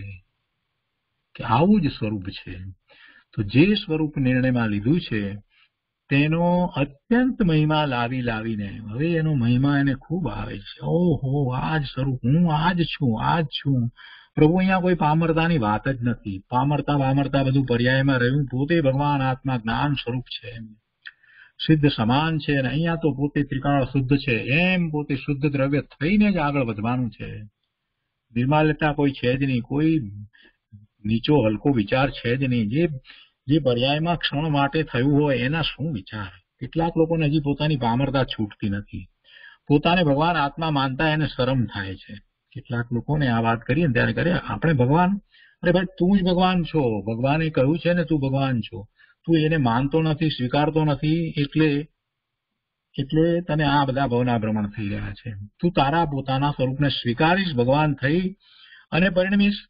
કે આવું જ સ્વરૂપ છે. તો જે સ્વરૂપ નિર્ણયમાં લીધું છે તેનો અત્યંત મહિમા લાવી લાવીને હવે એનો મહિમા એને ખૂબ આવે છે. ઓહો, આ જ સ્વરૂપ, હું આ જ છું, આ જ છું. પ્રભુ અહીંયા કોઈ પામરતાની વાત જ નથી. પામરતા પામરતા બધું પર્યાયમાં રહ્યું. પોતે ભગવાન આત્મા જ્ઞાન સ્વરૂપ છે, સિદ્ધ સમાન છે, અને અહીંયા તો પોતે ત્રિકાળ શુદ્ધ છે, એમ પોતે શુદ્ધ દ્રવ્ય થઈને જ આગળ વધવાનું છે. નિર્માલ્યતા કોઈ છે જ નહીં, કોઈ નીચો હલકો વિચાર છે જ નહીં. જે જે પર્યાયમાં ક્ષણ માટે થયું હોય એના શું વિચાર. કેટલાક લોકોને હજી પોતાની પામરતા છૂટતી નથી. પોતાને ભગવાન આત્મા માનતા એને શરમ થાય છે. કેટલાક લોકોને આ વાત કરીએ ને ત્યારે કરે આપણે ભગવાન, અરે ભાઈ તું જ ભગવાન છો, ભગવાને કહ્યું છે ને તું ભગવાન છો, તું એને માનતો નથી, સ્વીકારતો નથી, એટલે એટલે તને આ બધા ભવના ભ્રમણ થઈ રહ્યા છે. તું તારા પોતાના સ્વરૂપને સ્વીકારીશ, ભગવાન થઈ અને પરિણમીશ,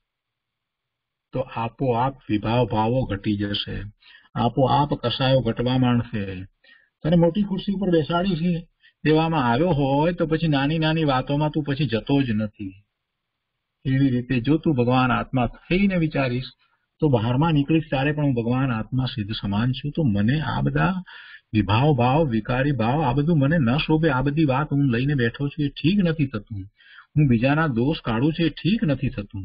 તો આપોઆપ વિભાવ ભાવો ઘટી જશે, આપોઆપ કસાયો ઘટવા માંડશે. તને મોટી ખુરશી ઉપર બેસાડી દેવામાં આવ્યો હોય તો પછી નાની નાની વાતોમાં તું પછી જતો જ નથી. એવી રીતે જો તું ભગવાન આત્મા થઈને વિચારીશ તો બહારમાં નીકળીશ ત્યારે પણ હું ભગવાન આત્મા સિદ્ધ સમાન છું. તો મને આ બધા વિભાવ ભાવ, વિકારી ભાવ, આ બધું મને ન શોભે. આ બધી વાત હું લઈને બેઠો છું, એ ઠીક નથી થતું. હું બીજાના દોષ કાઢું છું, એ ઠીક નથી થતું.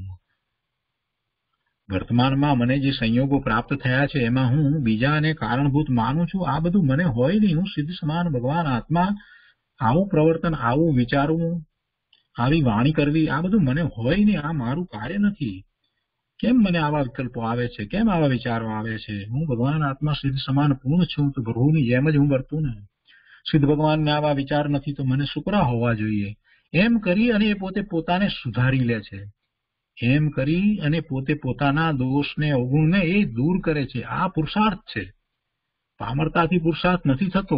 વર્તમાનમાં મને જે સંયોગો પ્રાપ્ત થયા છે એમાં હું બીજાને કારણભૂત માનું છું. આ બધું મને હોય નહીં. હું સિદ્ધ સમાન ભગવાન આત્મા, આવું પ્રવર્તન, આવું વિચારવું, આવી વાણી કરવી, આ બધું મને હોય નહીં. આ મારું કાર્ય નથી. કેમ મને આવા વિકલ્પો આવે છે, કેમ આવા વિચારો આવે છે? હું ભગવાન આત્મા સિદ્ધ સમાન પૂર્ણ છું, તો પ્રભુની જેમ જ હું વર્તું ને. સિદ્ધ ભગવાનને આવા વિચાર નથી તો મને શુક્રા હોવા જોઈએ. એમ કરી અને એ પોતે પોતાને સુધારી લે છે. એમ કરી અને પોતે પોતાના દોષને, અવગુણને એ દૂર કરે છે. આ પુરુષાર્થ છે. પામરતાથી પુરુષાર્થ નથી થતો,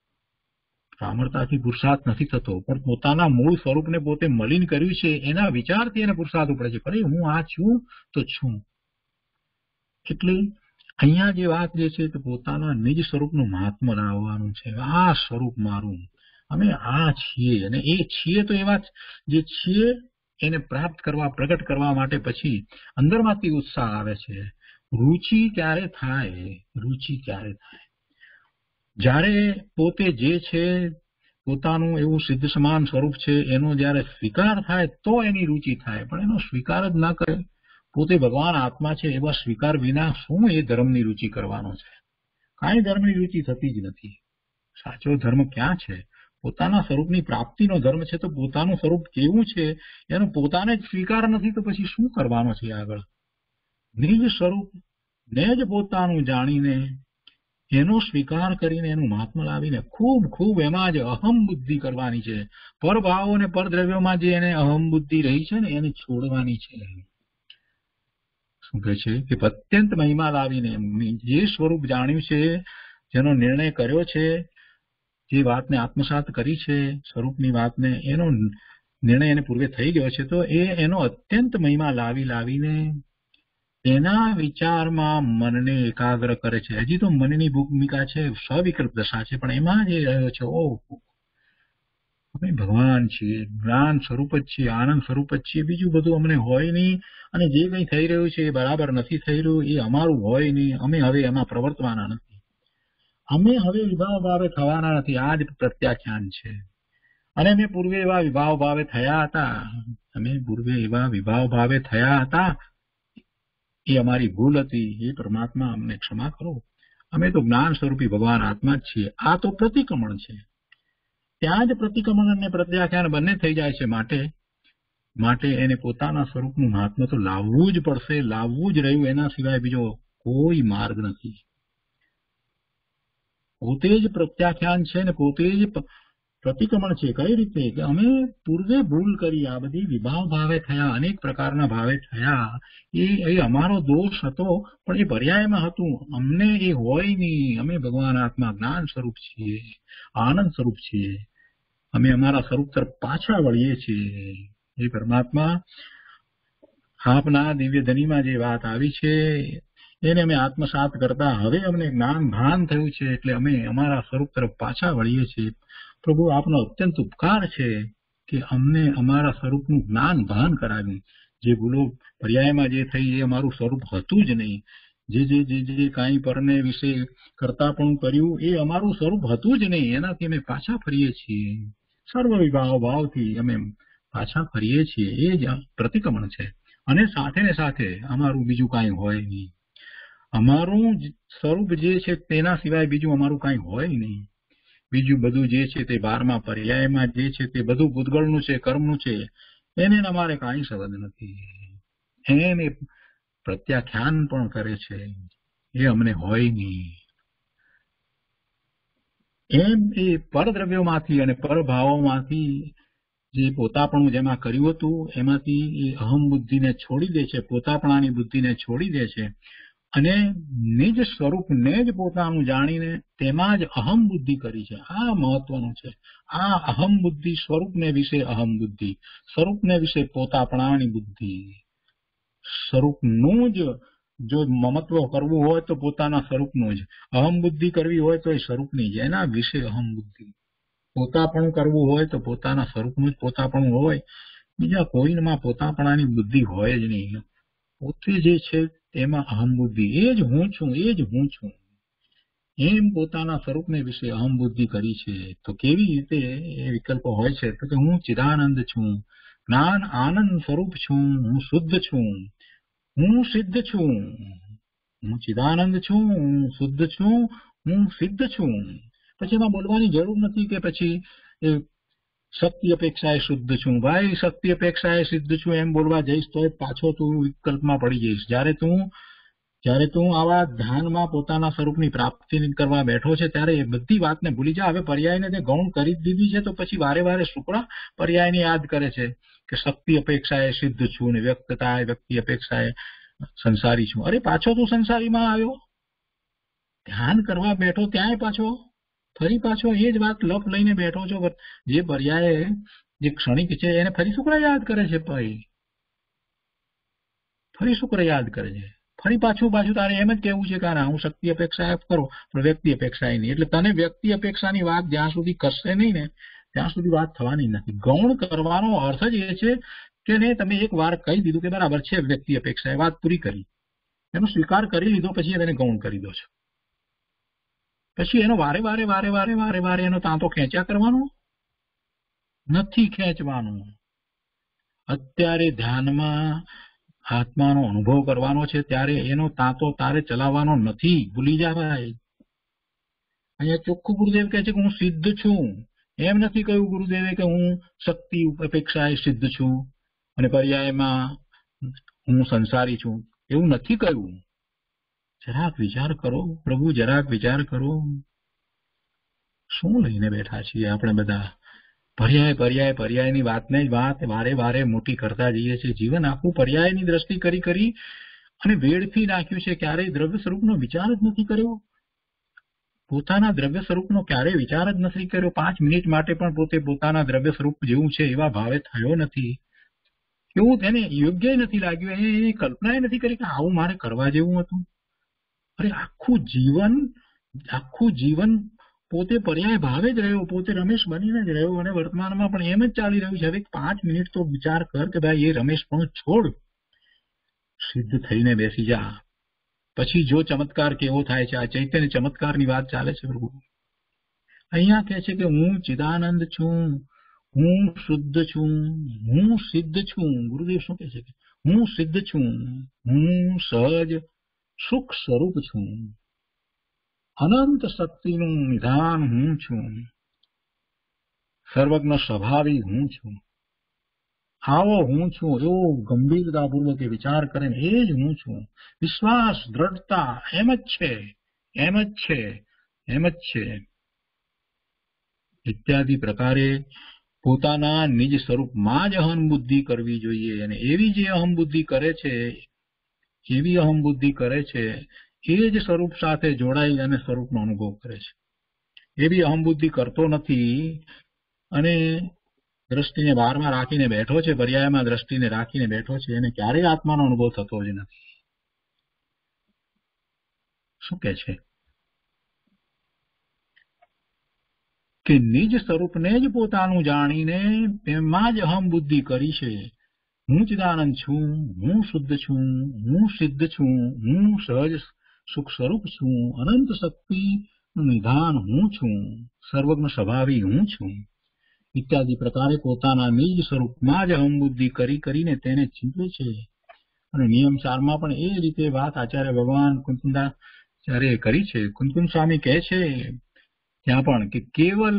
પામરતાથી પુરુષાર્થ નથી થતો, પણ પોતાના મૂળ સ્વરૂપને પોતે મલિન કર્યું છે એના વિચારથી એને પુરુષાર્થ ઉપડે છે. અરે હું આ છું તો છું. એટલે અહીંયા જે વાત જે છે તે પોતાના નિજ સ્વરૂપનું મહાત્મા લાવવાનું છે. આ સ્વરૂપ મારું, અમે આ છીએ, અને એ છીએ તો એવા જે છીએ એને પ્રાપ્ત કરવા, પ્રગટ કરવા માટે પછી અંદરમાંથી ઉત્સાહ આવે છે. રુચિ ક્યારે થાય? રુચિ ક્યારે થાય? જ્યારે પોતે જે છે પોતાનું એવું સિદ્ધ સમાન સ્વરૂપ છે એનો જ્યારે સ્વીકાર થાય તો એની રુચિ થાય. પણ એનો સ્વીકાર જ ના કરે, પોતે ભગવાન આત્મા છે એવા સ્વીકાર વિના શું એ ધર્મની રુચિ કરવાનો છે? કાંઈ ધર્મની રુચિ થતી જ નથી. સાચો ધર્મ ક્યાં છે? પોતાના સ્વરૂપની પ્રાપ્તિનો ધર્મ છે. તો પોતાનું સ્વરૂપ કેવું છે એનો પોતાને જ સ્વીકાર નથી તો પછી શું કરવાનો છે આગળ? નિજ સ્વરૂપ ને જ પોતાનું જાણીને એનો સ્વીકાર કરીને એનું મહાત્મા લાવીને ખૂબ ખૂબ એમાં જ અહમ બુદ્ધિ કરવાની છે. પરભાવો અને પરદ્રવ્યોમાં જે એને અહમ બુદ્ધિ રહી છે ને એને છોડવાની છે. શું કહે છે કે અત્યંત મહિમા લાવીને જે સ્વરૂપ જાણ્યું છે, જેનો નિર્ણય કર્યો છે, જે વાતને આત્મસાત કરી છે, સ્વરૂપની વાતને, એનો નિર્ણય એને પૂર્વે થઈ ગયો છે, તો એ એનો અત્યંત મહિમા લાવી લાવીને એના વિચારમાં મનને એકાગ્ર કરે છે. હજી તો મનની ભૂમિકા છે, સ્વવિકલ્પ દશા છે, પણ એમાં જે રહ્યો છે, ઓ અમે ભગવાન છીએ, જ્ઞાન સ્વરૂપ જ છીએ, આનંદ સ્વરૂપ જ છીએ, બીજું બધું અમને હોય નહીં. અને જે કંઈ થઈ રહ્યું છે એ બરાબર નથી થઈ રહ્યું, એ અમારું હોય નહીં. અમે હવે એમાં પ્રવર્તવાના નથી, અમે હવે વિભાવ ભાવે થવાના નથી. આ જ પ્રત્યાખ્યાન છે. અને અમે પૂર્વે એવા વિભાવ ભાવે થયા હતા, અમે પૂર્વે એવા વિભાવ ભાવે થયા હતા, એ અમારી ભૂલ હતી. એ પરમાત્મા અમને ક્ષમા કરો. અમે તો જ્ઞાન સ્વરૂપી ભગવાન આત્મા જ છીએ. આ તો પ્રતિક્રમણ છે. ત્યાં જ પ્રતિક્રમણ અને પ્રત્યાખ્યાન બંને થઈ જાય છે. માટે માટે એને પોતાના સ્વરૂપનું મહાત્મ્ય તો લાવવું જ પડશે, લાવવું જ રહ્યું. એના સિવાય બીજો કોઈ માર્ગ નથી. પોતે જ પ્રત્યાખ્યાન છે ને પોતે જ પ્રતિક્રમણ છે. કઈ રીતે? કે અમે પૂર્વે ભૂલ કરી, આ બધી વિભાવ ભાવે થયા, અનેક પ્રકારના ભાવે થયા. એ એ અમારો દોષ હતો, પણ એ પર્યાયમાં હતું. અમને એ હોય નહીં. અમે ભગવાન આત્મા જ્ઞાન સ્વરૂપ છીએ, આનંદ સ્વરૂપ છીએ. અમે અમારા સ્વરૂપ તરફ પાછા વળીએ છીએ. એ પરમાત્મા આપના દિવ્ય ધનીમાં જે વાત આવી છે એને અમે આત્મસાત કરતા હવે અમને જ્ઞાન ભાન થયું છે, એટલે અમે અમારા સ્વરૂપ તરફ પાછા વળીએ છીએ. પ્રભુ, આપનો અત્યંત ઉપકાર છે કે અમને અમારા સ્વરૂપનું જ્ઞાન ભાન કરાવ્યું. જે ભૂલો પર્યાયમાં જે થઈ એ અમારું સ્વરૂપ હતું જ નહીં. જે જે જે જે કાંઈ પરને વિશે કરતા પણ કર્યું એ અમારું સ્વરૂપ હતું જ નહીં. એનાથી અમે પાછા ફરીએ છીએ. સર્વ વિભાવ ભાવથી અમે પાછા ફરીએ છીએ. એ જ પ્રતિક્રમણ છે. અને સાથે ને સાથે અમારું બીજું કાંઈ હોય નહીં. અમારું સ્વરૂપ જે છે તેના સિવાય બીજું અમારું કાંઈ હોય નહીં. બીજું બધું જે છે તે બારમા પર્યાયમાં જે છે તે બધું ભૂતગળનું છે, કર્મનું છે. એને અમારે કાંઈ સંબંધ નથી. એને પ્રત્યાખ્યાન પણ કરે છે, એ અમને હોય નહીં. એમ એ પરદ્રવ્યોમાંથી અને પરભાવોમાંથી જે પોતાપણું જેમાં કર્યું હતું એમાંથી એ અહમ બુદ્ધિને છોડી દે છે, પોતાપણાની બુદ્ધિને છોડી દે છે. અને નિજ સ્વરૂપને જ પોતાનું જાણીને તેમાં જ અહમ બુદ્ધિ કરી છે. આ મહત્વનું છે. આ અહમ બુદ્ધિ, સ્વરૂપને વિશે અહમ બુદ્ધિ, સ્વરૂપને વિશે પોતાપણાની બુદ્ધિ. સ્વરૂપનું જ જો મમત્વ કરવું હોય તો પોતાના સ્વરૂપનું જ, અહમ બુદ્ધિ કરવી હોય તો એ સ્વરૂપની જ, એના વિશે અહમ બુદ્ધિ. પોતાપણું કરવું હોય તો પોતાના સ્વરૂપનું જ પોતાપણું હોય. બીજા કોઈમાં પોતાપણાની બુદ્ધિ હોય જ નહીં. પોતે જે છે તેમાં અહમ બુદ્ધિ, એ જ હું છું, એ જ હું છું. એમ પોતાના સ્વરૂપને વિશે અહમ બુદ્ધિ કરી છે. તો કેવી રીતે એ વિકલ્પો હોય છે? તો કે હું ચિદાનંદ છું, જ્ઞાન આનંદ સ્વરૂપ છું, હું શુદ્ધ છું, હું સિદ્ધ છું. હું ચિદાનંદ છું, હું શુદ્ધ છું, હું સિદ્ધ છું. પછી એમાં બોલવાની જરૂર નથી કે પછી એ શક્તિ અપેક્ષાએ શુદ્ધ છું. ભાઈ, શક્તિ અપેક્ષાએ સિદ્ધ છું એમ બોલવા જઈશ તો પાછો તું વિકલ્પમાં પડી જઈશ. જયારે તું જયારે તું આવા ધ્યાનમાં પોતાના સ્વરૂપની પ્રાપ્તિ કરવા બેઠો છે ત્યારે એ બધી વાતને ભૂલી જા. હવે પર્યાયને તે ગૌણ કરી દીધી છે તો પછી વારે વારે શુક્લા પર્યાયને યાદ કરે છે કે શક્તિ અપેક્ષાએ સિદ્ધ છું ને વ્યક્તતા વ્યક્તિ અપેક્ષાએ સંસારી છું. અરે, પાછો તું સંસારીમાં આવ્યો, ધ્યાન કરવા બેઠો ત્યાંય પાછો ફરી પાછો એ જ વાત લપ લઈને બેઠો છો. જે પર્યાય જે ક્ષણિક છે એને ફરી શુક્ર યાદ કરે છે. ભાઈ, ફરી શુક્ર યાદ કરે છે. ફરી પાછું પાછું તારે એમ જ કેવું છે કે હું શક્તિ અપેક્ષા કરો પણ વ્યક્તિ અપેક્ષા નહીં. એટલે તને વ્યક્તિ અપેક્ષાની વાત જ્યાં સુધી કરશે નહીં ને ત્યાં સુધી વાત થવાની નથી. ગૌણ કરવાનો અર્થ જ એ છે કે ને તમે એક વાર કહી દીધું કે બરાબર છે વ્યક્તિ અપેક્ષા, એ વાત પૂરી કરી, એનો સ્વીકાર કરી લીધો, પછી એને ગૌણ કરી દો છો. પછી એનો વારે વારે વારે વારે વારે વારે એનો તાંતો ખેંચ્યા કરવાનો નથી. ખેંચવાનું અત્યારે ધ્યાનમાં આત્માનો અનુભવ કરવાનો છે ત્યારે એનો તાંતો તારે ચલાવવાનો નથી. ભૂલી જા ભાઈ. અહીંયા ચોખ્ખું ગુરુદેવ કહે છે કે હું સિદ્ધ છું. એમ નથી કહ્યું ગુરુદેવે કે હું શક્તિ અપેક્ષાએ સિદ્ધ છું અને પર્યાયમાં હું સંસારી છું. એવું નથી કહ્યું. જરાક વિચાર કરો પ્રભુ, જરાક વિચાર કરો. શું લઈને બેઠા છીએ આપણે બધા? પર્યાય પર્યાય પર્યાયની વાતને જ વાત વારે વારે મોટી કરતા જઈએ છીએ. જીવન આખું પર્યાયની દ્રષ્ટિ કરી કરી અને વેડફી નાખ્યું છે. ક્યારેય દ્રવ્ય સ્વરૂપનો વિચાર જ નથી કર્યો. પોતાના દ્રવ્ય સ્વરૂપનો ક્યારેય વિચાર જ નથી કર્યો. પાંચ મિનિટ માટે પણ પોતે પોતાના દ્રવ્ય સ્વરૂપ જેવું છે એવા ભાવે થયો નથી. એવું તેને યોગ્ય નથી લાગ્યું. એની કલ્પના નથી કરી કે આવું મારે કરવા જેવું હતું. અરે, આખું જીવન આખું જીવન પોતે પર્યાય ભાવે જ રહ્યો, પોતે રમેશ બનીને જ રહ્યો અને વર્તમાનમાં પણ એમ જ ચાલી રહ્યું છે. હવે પાંચ મિનિટ તો વિચાર કર કે ભાઈ એ રમેશ પણ છોડ, સિદ્ધ થઈને બેસી જા. પછી જો ચમત્કાર કેવો થાય છે, આ ચૈતન્ય ચમત્કારની વાત ચાલે છે પ્રભુ. અહીંયા કહે છે કે હું ચિદાનંદ છું, હું શુદ્ધ છું, હું સિદ્ધ છું. ગુરુદેવ શું કહે છે કે હું સિદ્ધ છું, હું સહજ સુખ સ્વરૂપ છું, અનંત શક્તિનું નિધાન હું છું, સર્વજ્ઞ સ્વભાવી હું છું. આવો હું છું એવો ગંભીરતાપૂર્વક વિચાર કરે એ જ હું છું. વિશ્વાસ, દ્રઢતા એમ જ છે, એમ જ છે, એમ જ છે ઇત્યાદિ પ્રકારે પોતાના નિજ સ્વરૂપમાં જ અહમ બુદ્ધિ કરવી જોઈએ. અને એવી જે અહમ બુદ્ધિ કરે છે, એવી અહમ બુદ્ધિ કરે છે એ જ સ્વરૂપ સાથે જોડાઈ અને સ્વરૂપનો અનુભવ કરે છે. એવી અહમ બુદ્ધિ કરતો નથી અને દ્રષ્ટિને બહારમાં રાખીને બેઠો છે, પર્યાયમાં દ્રષ્ટિને રાખીને બેઠો છે, એને ક્યારેય આત્માનો અનુભવ થતો જ નથી. શું કે છે કે નિજ સ્વરૂપને જ પોતાનું જાણીને તેમાં જ અહમ બુદ્ધિ કરી છે. હું ચિદાનંદ છું, હું શુદ્ધ છું, હું સિદ્ધ છું, હું સહજ સુખ સ્વરૂપ છું, અનંત શક્તિ નિધાન હું છું, સર્વજ્ઞ સ્વભાવી હું છું ઇત્યાદિ પ્રકારે પોતાના નિજ સ્વરૂપમાં જ અહમ બુદ્ધિ કરી કરીને તેને ચીંધે છે. અને નિયમ સારમાં પણ એ રીતે વાત આચાર્ય ભગવાન કુંકુંદાચાર્ય કરી છે. કુંકુમ સ્વામી કહે છે ત્યાં પણ કે કેવલ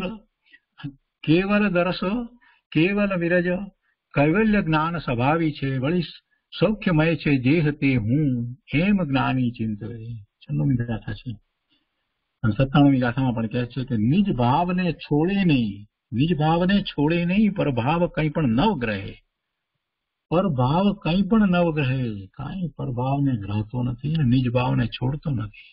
કેવલ દરસ કેવલ વિરજ કૈવલ્ય જ્ઞાન સ્વભાવી છે, વળી સૌખ્યમય છે દેહ તે હું, એમ જ્ઞાની ચિંતવે. છન્નુમી ગાથા છે. સત્તાણુમી ગાથામાં પણ કહે છે કે નિજ ભાવને છોડે નહીં, નિજ ભાવને છોડે નહીં, પર ભાવ કંઈ પણ નવ ગ્રહે. પર ભાવ કંઈ પણ નવ ગ્રહે, કાંઈ પર ભાવને ગ્રહતો નથી, નિજ ભાવને છોડતો નથી.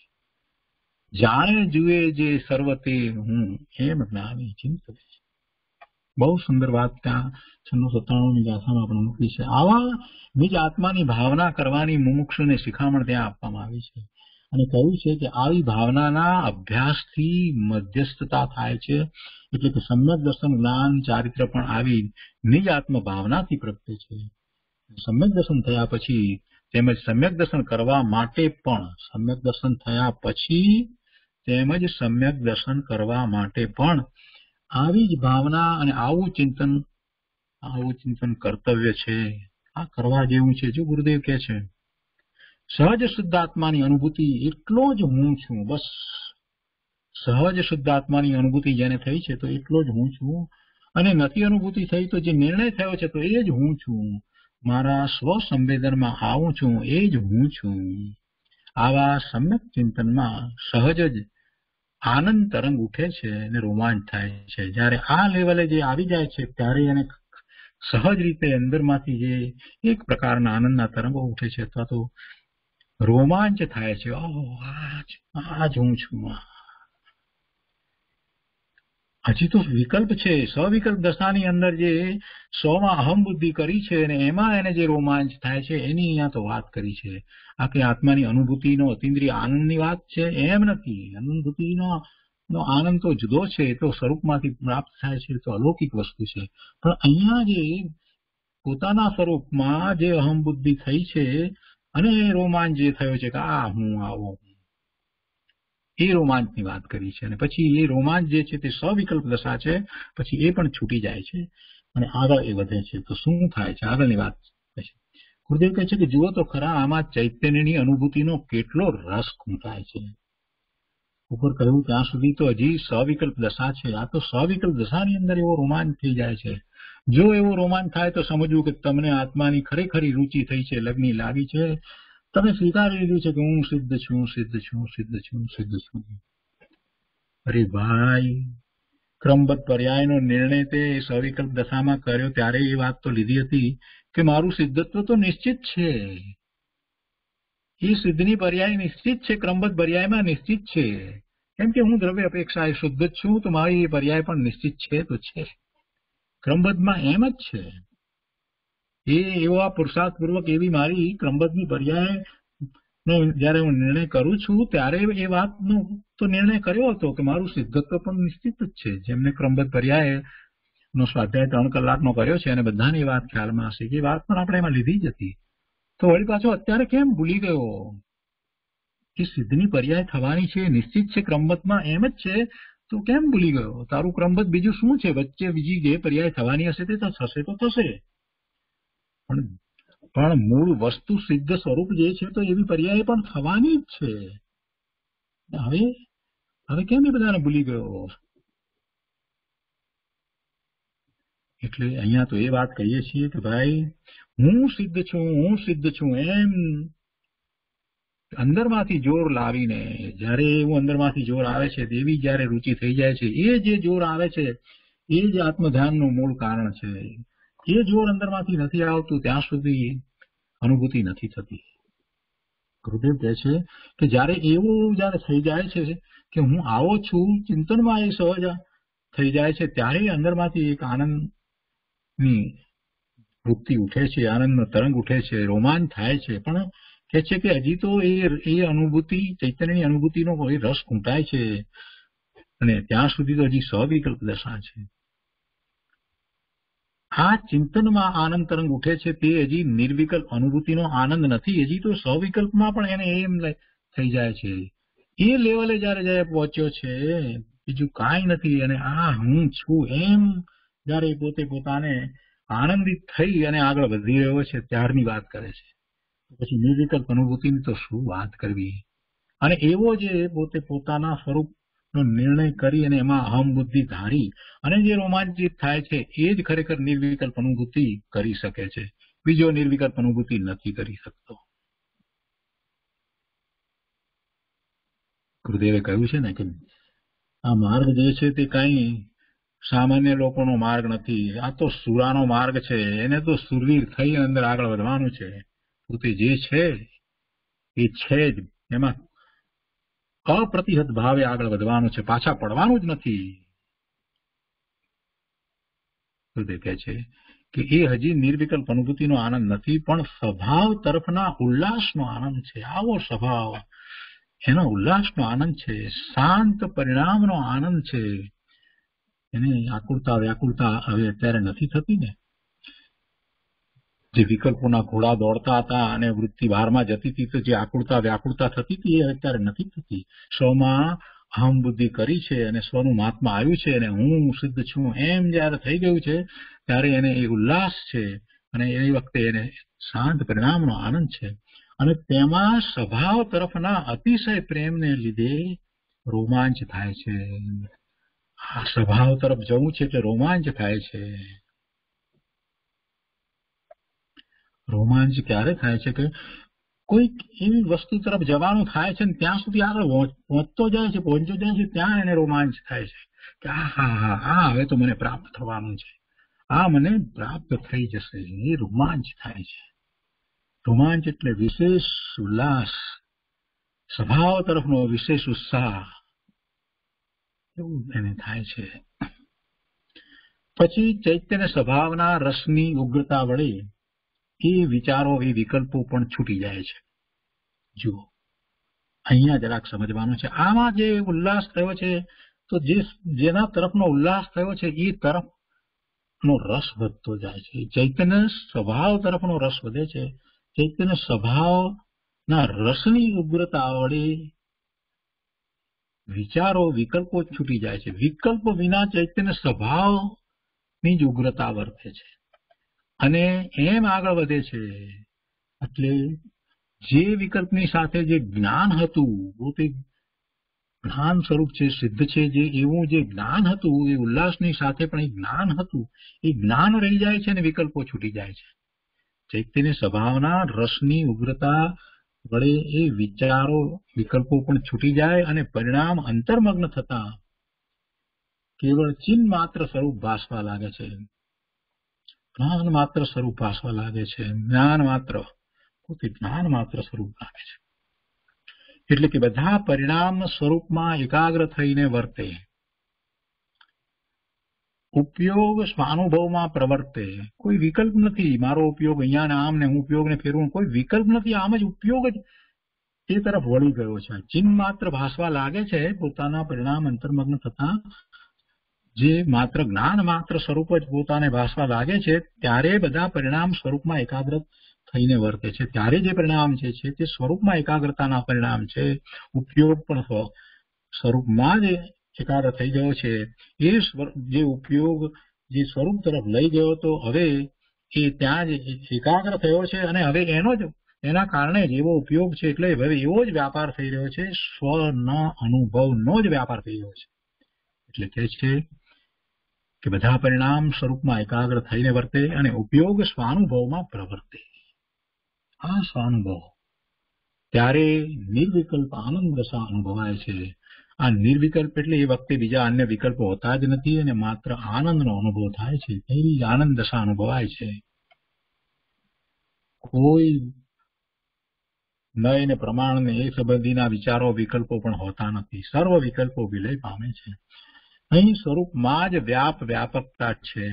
જાણે જુએ જે સર્વતે હું, એમ જ્ઞાની ચિંતવે. બહુ સુંદર વાત ત્યાં છન્નું સત્તાણુંની ગાથામાં પણ મૂકી છે. આવા નિજ આત્માની ભાવના કરવાની મુમુક્ષુને શિખામણ ત્યાં આપવામાં આવી છે અને કહ્યું છે કે આવી ભાવનાના અભ્યાસથી મધ્યસ્થતા થાય છે. એટલે કે સમ્યક દર્શન, જ્ઞાન, ચારિત્ર પણ આવી નિજ આત્મ ભાવનાથી પ્રગટે છે. સમ્યક દર્શન થયા પછી તેમજ સમ્યક દર્શન કરવા માટે પણ સમ્યક દર્શન થયા પછી તેમજ સમ્યક દર્શન કરવા માટે પણ આવી જ ભાવના અને આવું ચિંતન આવું ચિંતન કર્તવ્ય છે. આ કરવા જેવું છે. જો ગુરુદેવ કહે છે સહજ શુદ્ધાત્માની અનુભૂતિ એટલો જ હું છું. બસ સહજ શુદ્ધાત્માની અનુભૂતિ જેને થઈ છે તો એટલો જ હું છું. અને નથી અનુભૂતિ થઈ તો જે નિર્ણય થયો છે તો એ જ હું છું. મારા સ્વ સંવેદનમાં આવું છું, એ જ હું છું. આવા સમ્યક ચિંતનમાં સહજ જ આનંદ તરંગ ઉઠે છે અને રોમાંચ થાય છે. જયારે આ લેવલે જે આવી જાય છે ત્યારે એને સહજ રીતે અંદરમાંથી જે એક પ્રકારના આનંદના તરંગો ઉઠે છે અથવા તો રોમાંચ થાય છે. ઓહ, આજ આજ હું છું. હજી તો વિકલ્પ છે. સવિકલ્પ દશાની અંદર જે સોમાં અહમ બુદ્ધિ કરી છે અને એમાં એને જે રોમાંચ થાય છે એની અહીંયા તો વાત કરી છે. આ કે આત્માની અનુભૂતિનો અતિન્દ્રિય આનંદની વાત છે એમ નથી. અનુભૂતિનો નો આનંદ તો જુદો છે, તો સ્વરૂપમાંથી પ્રાપ્ત થાય છે, તો અલૌકિક વસ્તુ છે. પણ અહીંયા જે પોતાના સ્વરૂપમાં જે અહમ બુદ્ધિ થઈ છે અને રોમાંચ જે થયો છે કે આ હું આવો, એ રોમાંચની વાત કરી છે. અને પછી એ રોમાંચ જે છે તે સવિકલ્પ દશા છે. પછી એ પણ છૂટી જાય છે અને આગળ એ વધે છે. તો શું થાય છે આગળની વાત છે. ગુરુદેવ કહે છે કે જુઓ તો ખરા આમાં ચૈતન્યની અનુભૂતિનો કેટલો રસ ખૂંટાય છે. ઉપર કહ્યું ત્યાં સુધી તો હજી સવિકલ્પ દશા છે. આ તો સવિકલ્પ દશાની અંદર એવો રોમાંચ થઈ જાય છે. જો એવો રોમાંચ થાય તો સમજવું કે તમને આત્માની ખરેખરી રુચિ થઈ છે, લગ્ની લાગી છે, તમે સ્વીકારી લીધું છે કે હું સિદ્ધ છું, સિદ્ધ છું, સિદ્ધ છું, સિદ્ધ છું. અરે ભાઈ, ક્રમબદ્ધ પર્યાયનો નિર્ણય તે સવિકલ્પ દશામાં કર્યો ત્યારે એ વાત તો લીધી હતી કે મારું સિદ્ધત્વ તો નિશ્ચિત છે. એ સિદ્ધની પર્યાય નિશ્ચિત છે, ક્રમબદ્ધ પર્યાયમાં નિશ્ચિત છે. કેમ કે હું દ્રવ્ય અપેક્ષા એ શુદ્ધ જ છું, તો મારી એ પર્યાય પણ નિશ્ચિત છે તો છે. ક્રમબદ્ધમાં એમ જ છે. એ એવા પુરુષાર્થપૂર્વક એવી મારી ક્રમબદ્ધની પર્યાય નો જયારે હું નિર્ણય કરું છું ત્યારે એ વાતનો તો નિર્ણય કર્યો હતો કે મારું સિદ્ધત્વ પણ નિશ્ચિત જ છે. જેમને ક્રમબદ્ધ પર્યાય નો સ્વાધ્યાય ત્રણ કલાકનો કર્યો છે અને બધાને એ વાત ખ્યાલમાં હશે કે એ વાત પણ આપણે એમાં લીધી જ હતી. તો વળી પાછો અત્યારે કેમ ભૂલી ગયો કે સિદ્ધની પર્યાય થવાની છે, નિશ્ચિત છે ક્રમબદ્ધમાં, એમ જ છે, તો કેમ ભૂલી ગયો? તારું ક્રમબદ્ધ બીજું શું છે? વચ્ચે બીજી જે પર્યાય થવાની હશે તે તો થશે તો થશે, પણ પણ મૂળ વસ્તુ સિદ્ધ સ્વરૂપ જે છે તો એવી પર્યાય પણ થવાની જ છે. હવે હવે કેમ એ બધાને ભૂલી ગયો? એટલે અહીંયા તો એ વાત કહીએ છીએ કે ભાઈ હું સિદ્ધ છું, હું સિદ્ધ છું એમ અંદરમાંથી જોર લાવીને, જયારે એવું અંદરમાંથી જોર આવે છે તેવી જયારે રુચિ થઈ જાય છે, એ જે જોર આવે છે એ જ આત્મધ્યાનનું મૂળ કારણ છે. એ જોર અંદરમાંથી નથી આવતું ત્યાં સુધી અનુભૂતિ નથી થતી. ગુરુદેવ કહે છે કે જયારે એવું જયારે થઈ જાય છે કે હું આવો છું, ચિંતનમાં એ સહજ થઈ જાય છે, ત્યારે અંદરમાંથી એક આનંદની વૃત્તિ ઉઠે છે, આનંદનો તરંગ ઉઠે છે, રોમાંચ થાય છે. પણ કે છે કે હજી તો એ એ અનુભૂતિ, ચૈતન્યની અનુભૂતિનો કોઈ રસ ખૂંટાય છે અને ત્યાં સુધી તો હજી સવિકલ્પ દશા છે. આ ચિંતનમાં આનંદ તરંગ ઉઠે છે તે હજી નિર્વિકલ્પ અનુભૂતિનો આનંદ નથી, હજી તો સવિકલ્પમાં પણ એને એમ થઈ જાય છે. એ લેવલે જયારે જયારે પહોંચ્યો છે બીજું કાંઈ નથી, અને આ હું છું એમ જયારે પોતે પોતાને આનંદિત થઈ અને આગળ વધી રહ્યો છે ત્યારની વાત કરે છે. પછી નિર્વિકલ્પ અનુભૂતિની તો શું વાત કરવી? અને એવો જે પોતે પોતાના સ્વરૂપનો નિર્ણય કરી અને એમાં અહમ બુદ્ધિ ધારી અને જે રોમાંચિત થાય છે એ જ ખરેખર નિર્વિકલ્પ અનુભૂતિ કરી શકે છે. બીજો નિર્વિકલ્પ અનુભૂતિ નથી કરી શકતો. ગુરુદેવે કહ્યું છે ને કે આ માર્ગ જે છે તે કઈ સામાન્ય લોકોનો માર્ગ નથી, આ તો સુરાનો માર્ગ છે. એને તો સુરવીર થઈ અંદર આગળ વધવાનું છે. પોતે જે છે એ છે જ, એમાં અપ્રતિહત ભાવે આગળ વધવાનું છે, પાછા પડવાનું જ નથી. ગુરુદેવ કહે છે કે એ હજી નિર્વિકલ્પ અનુભૂતિનો આનંદ નથી, પણ સ્વભાવ તરફના ઉલ્લાસનો આનંદ છે. આવો સ્વભાવ, એનો ઉલ્લાસનો આનંદ છે, શાંત પરિણામનો આનંદ છે. એને આકુળતા વ્યાકુળતા હવે અત્યારે નથી થતી ને. જે વિકલ્પોના ઘોડા દોડતા હતા અને વૃત્તિ બહારમાં જતી હતી તો જે આકુળતા વ્યાકુળતા થતી હતી એ અત્યારે નથી થતી. સ્વમાં અહમ બુદ્ધિ કરી છે અને સ્વનું મહાત્મા આવ્યું છે અને હું સિદ્ધ છું એમ જયારે થઈ ગયું છે ત્યારે એને એ ઉલ્લાસ છે અને એ વખતે એને શાંત પરિણામનો આનંદ છે. અને તેમાં સ્વભાવ તરફના અતિશય પ્રેમને લીધે રોમાંચ થાય છે. આ સ્વભાવ તરફ જવું છે એટલે રોમાંચ થાય છે. રોમાંચ ક્યારે થાય છે કે કોઈક એવી વસ્તુ તરફ જવાનું થાય છે ને ત્યાં સુધી આગળ પહોંચતો જાય છે, પહોંચતો જાય છે, ત્યાં એને રોમાંચ થાય છે કે આ હા હા આ હવે તો મને પ્રાપ્ત થવાનું છે, આ મને પ્રાપ્ત થઈ જશે. એ રોમાંચ થાય છે. રોમાંચ એટલે વિશેષ ઉલ્લાસ, સ્વભાવ તરફનો વિશેષ ઉત્સાહ, એવું એને થાય છે. પછી ચૈતન્ય સ્વભાવના રસની ઉગ્રતા વડે એ વિચારો, એ વિકલ્પો પણ છૂટી જાય છે. જુઓ અહીંયા જરાક સમજવાનું છે. આમાં જે ઉલ્લાસ થયો છે તો જે જેના તરફનો ઉલ્લાસ થયો છે એ તરફનો રસ વધતો જાય છે. ચૈતન્ય સ્વભાવ તરફનો રસ વધે છે. ચૈતન્ય સ્વભાવના રસની ઉગ્રતા વડે વિચારો, વિકલ્પો છૂટી જાય છે. વિકલ્પ વિના ચૈતન્ય સ્વભાવની જ ઉગ્રતા વર્તે છે અને એમ આગળ વધે છે. એટલે જે વિકલ્પની સાથે જે જ્ઞાન હતું, પોતે જ્ઞાન સ્વરૂપ છે, સિદ્ધ છે, જે એવું જે જ્ઞાન હતું એ ઉલ્લાસની સાથે પણ એ જ્ઞાન હતું, એ જ્ઞાન રહી જાય છે અને વિકલ્પો છૂટી જાય છે. ચૈતન્ય સ્વભાવના રસની ઉગ્રતા વડે એ વિચારો, વિકલ્પો પણ છૂટી જાય અને પરિણામ અંતર્મગ્ન થતા કેવળ ચિન્હ માત્ર સ્વરૂપ ભાસવા લાગે છે. જ્ઞાન માત્ર સ્વરૂપ ભાસવા લાગે છે. જ્ઞાન માત્ર, પોતે જ્ઞાન માત્ર સ્વરૂપ લાગે છે. એટલે કે બધા પરિણામ સ્વરૂપમાં એકાગ્ર થઈને વર્તે, ઉપયોગ સ્વાનુભવમાં પ્રવર્તે. કોઈ વિકલ્પ નથી, મારો ઉપયોગ અહીંયા ને આમ ને હું ઉપયોગને ફેરવું, કોઈ વિકલ્પ નથી. આમ જ ઉપયોગ જ તે તરફ વળી ગયો છે. ચિહ્ન માત્ર ભાસવા લાગે છે પોતાના પરિણામ અંતર્મગ્ન થતા, જે માત્ર જ્ઞાન માત્ર સ્વરૂપ જ પોતાને ભાસવા લાગે છે ત્યારે બધા પરિણામ સ્વરૂપમાં એકાગ્ર થઈને વર્તે છે. ત્યારે જે પરિણામ છે તે સ્વરૂપમાં એકાગ્રતાના પરિણામ છે. ઉપયોગ પણ સ્વરૂપમાં જ એકાગ્ર થઈ ગયો છે. એ જે ઉપયોગ જે સ્વરૂપ તરફ લઈ ગયો તો હવે એ ત્યાં જ એકાગ્ર થયો છે અને હવે એનો જ એના કારણે જ એવો ઉપયોગ છે એટલે હવે એવો જ વ્યાપાર થઈ રહ્યો છે. સ્વના અનુભવનો જ વ્યાપાર થઈ રહ્યો છે. એટલે કે છે કે બધા પરિણામ સ્વરૂપમાં એકાગ્ર થઈને વર્તે અને ઉપયોગ સ્વાનુભવમાં પ્રવર્તે. આ સ્વાનુભવ ત્યારે નિર્વિકલ્પ આનંદ દશા અનુભવાય છે. આ નિર્વિકલ્પ એટલે એ વખતે બીજા અન્ય વિકલ્પો હોતા જ નથી અને માત્ર આનંદનો અનુભવ થાય છે. એવી જ આનંદ દશા અનુભવાય છે. કોઈ નય ને પ્રમાણ ને એ સંબંધીના વિચારો વિકલ્પો પણ હોતા નથી. સર્વ વિકલ્પો વિલય પામે છે. અહીં સ્વરૂપમાં જ વ્યાપ વ્યાપકતા છે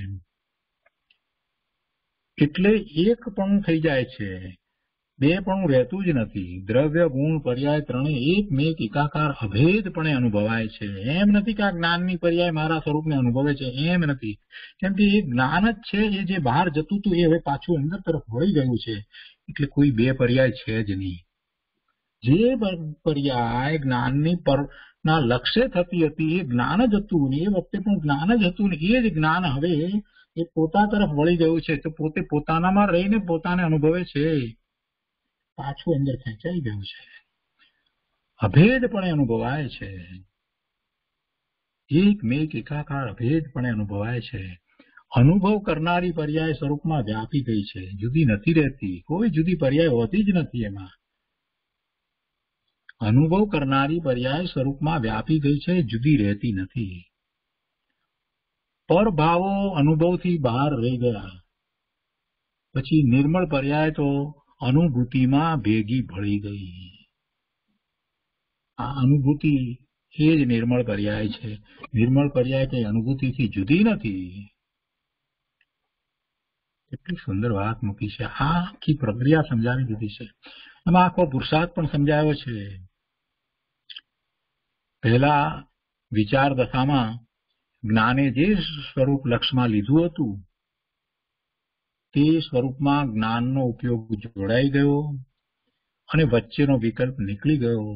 એટલે એક પણ થઈ જાય છે. બે પણ રહેતું જ નથી. દ્રવ્ય ગુણ પર્યાય ત્રણેય એક મેક એકાકાર અભેદપણે અનુભવાય છે. એમ નથી કે આ જ્ઞાનની પર્યાય મારા સ્વરૂપને અનુભવે છે, એમ નથી. કેમ કે એ જ્ઞાન જ છે. એ જે બહાર જતું હતું એ હવે પાછું અંદર તરફ વળી ગયું છે. એટલે કોઈ બે પર્યાય છે જ નહીં. જે પર્યાય જ્ઞાનની પર ના લક્ષ્ય થતી હતી એ જ્ઞાન જ હતું ને એ વખતે પણ જ્ઞાન જ હતું ને એ જ જ્ઞાન હવે એ પોતા તરફ વળી ગયું છે. તો પોતે પોતાનામાં રહીને પોતાને અનુભવે છે. પાછું અંદર ખેંચાઈ ગયું છે. અભેદપણે અનુભવાય છે. એક મેક એકાકાર અભેદપણે અનુભવાય છે. અનુભવ કરનારી પર્યાય સ્વરૂપમાં વ્યાપી ગઈ છે. જુદી નથી રહેતી. કોઈ જુદી પર્યાય હોતી જ નથી. એમાં અનુભવ કરનારી પર્યાય સ્વરૂપમાં વ્યાપી ગઈ છે, જુદી રહેતી નથી. પરભાવો અનુભવથી બહાર રહી ગયા પછી નિર્મળ પર્યાય તો અનુભૂતિમાં ભેગી ભળી ગઈ. આ અનુભૂતિ એ જ નિર્મળ પર્યાય છે. નિર્મળ પર્યાય કઈ અનુભૂતિથી જુદી નથી. કેટલી સુંદર વાત મૂકી છે. આ આખી પ્રક્રિયા સમજાવી દીધી છે. એમાં આખો પુરુષાર્થ પણ સમજાયો છે. પહેલા વિચાર દશામાં જ્ઞાને જે સ્વરૂપ લક્ષમાં લીધું હતું તે સ્વરૂપમાં જ્ઞાનનો ઉપયોગ જોડાઈ ગયો અને વચ્ચેનો વિકલ્પ નીકળી ગયો.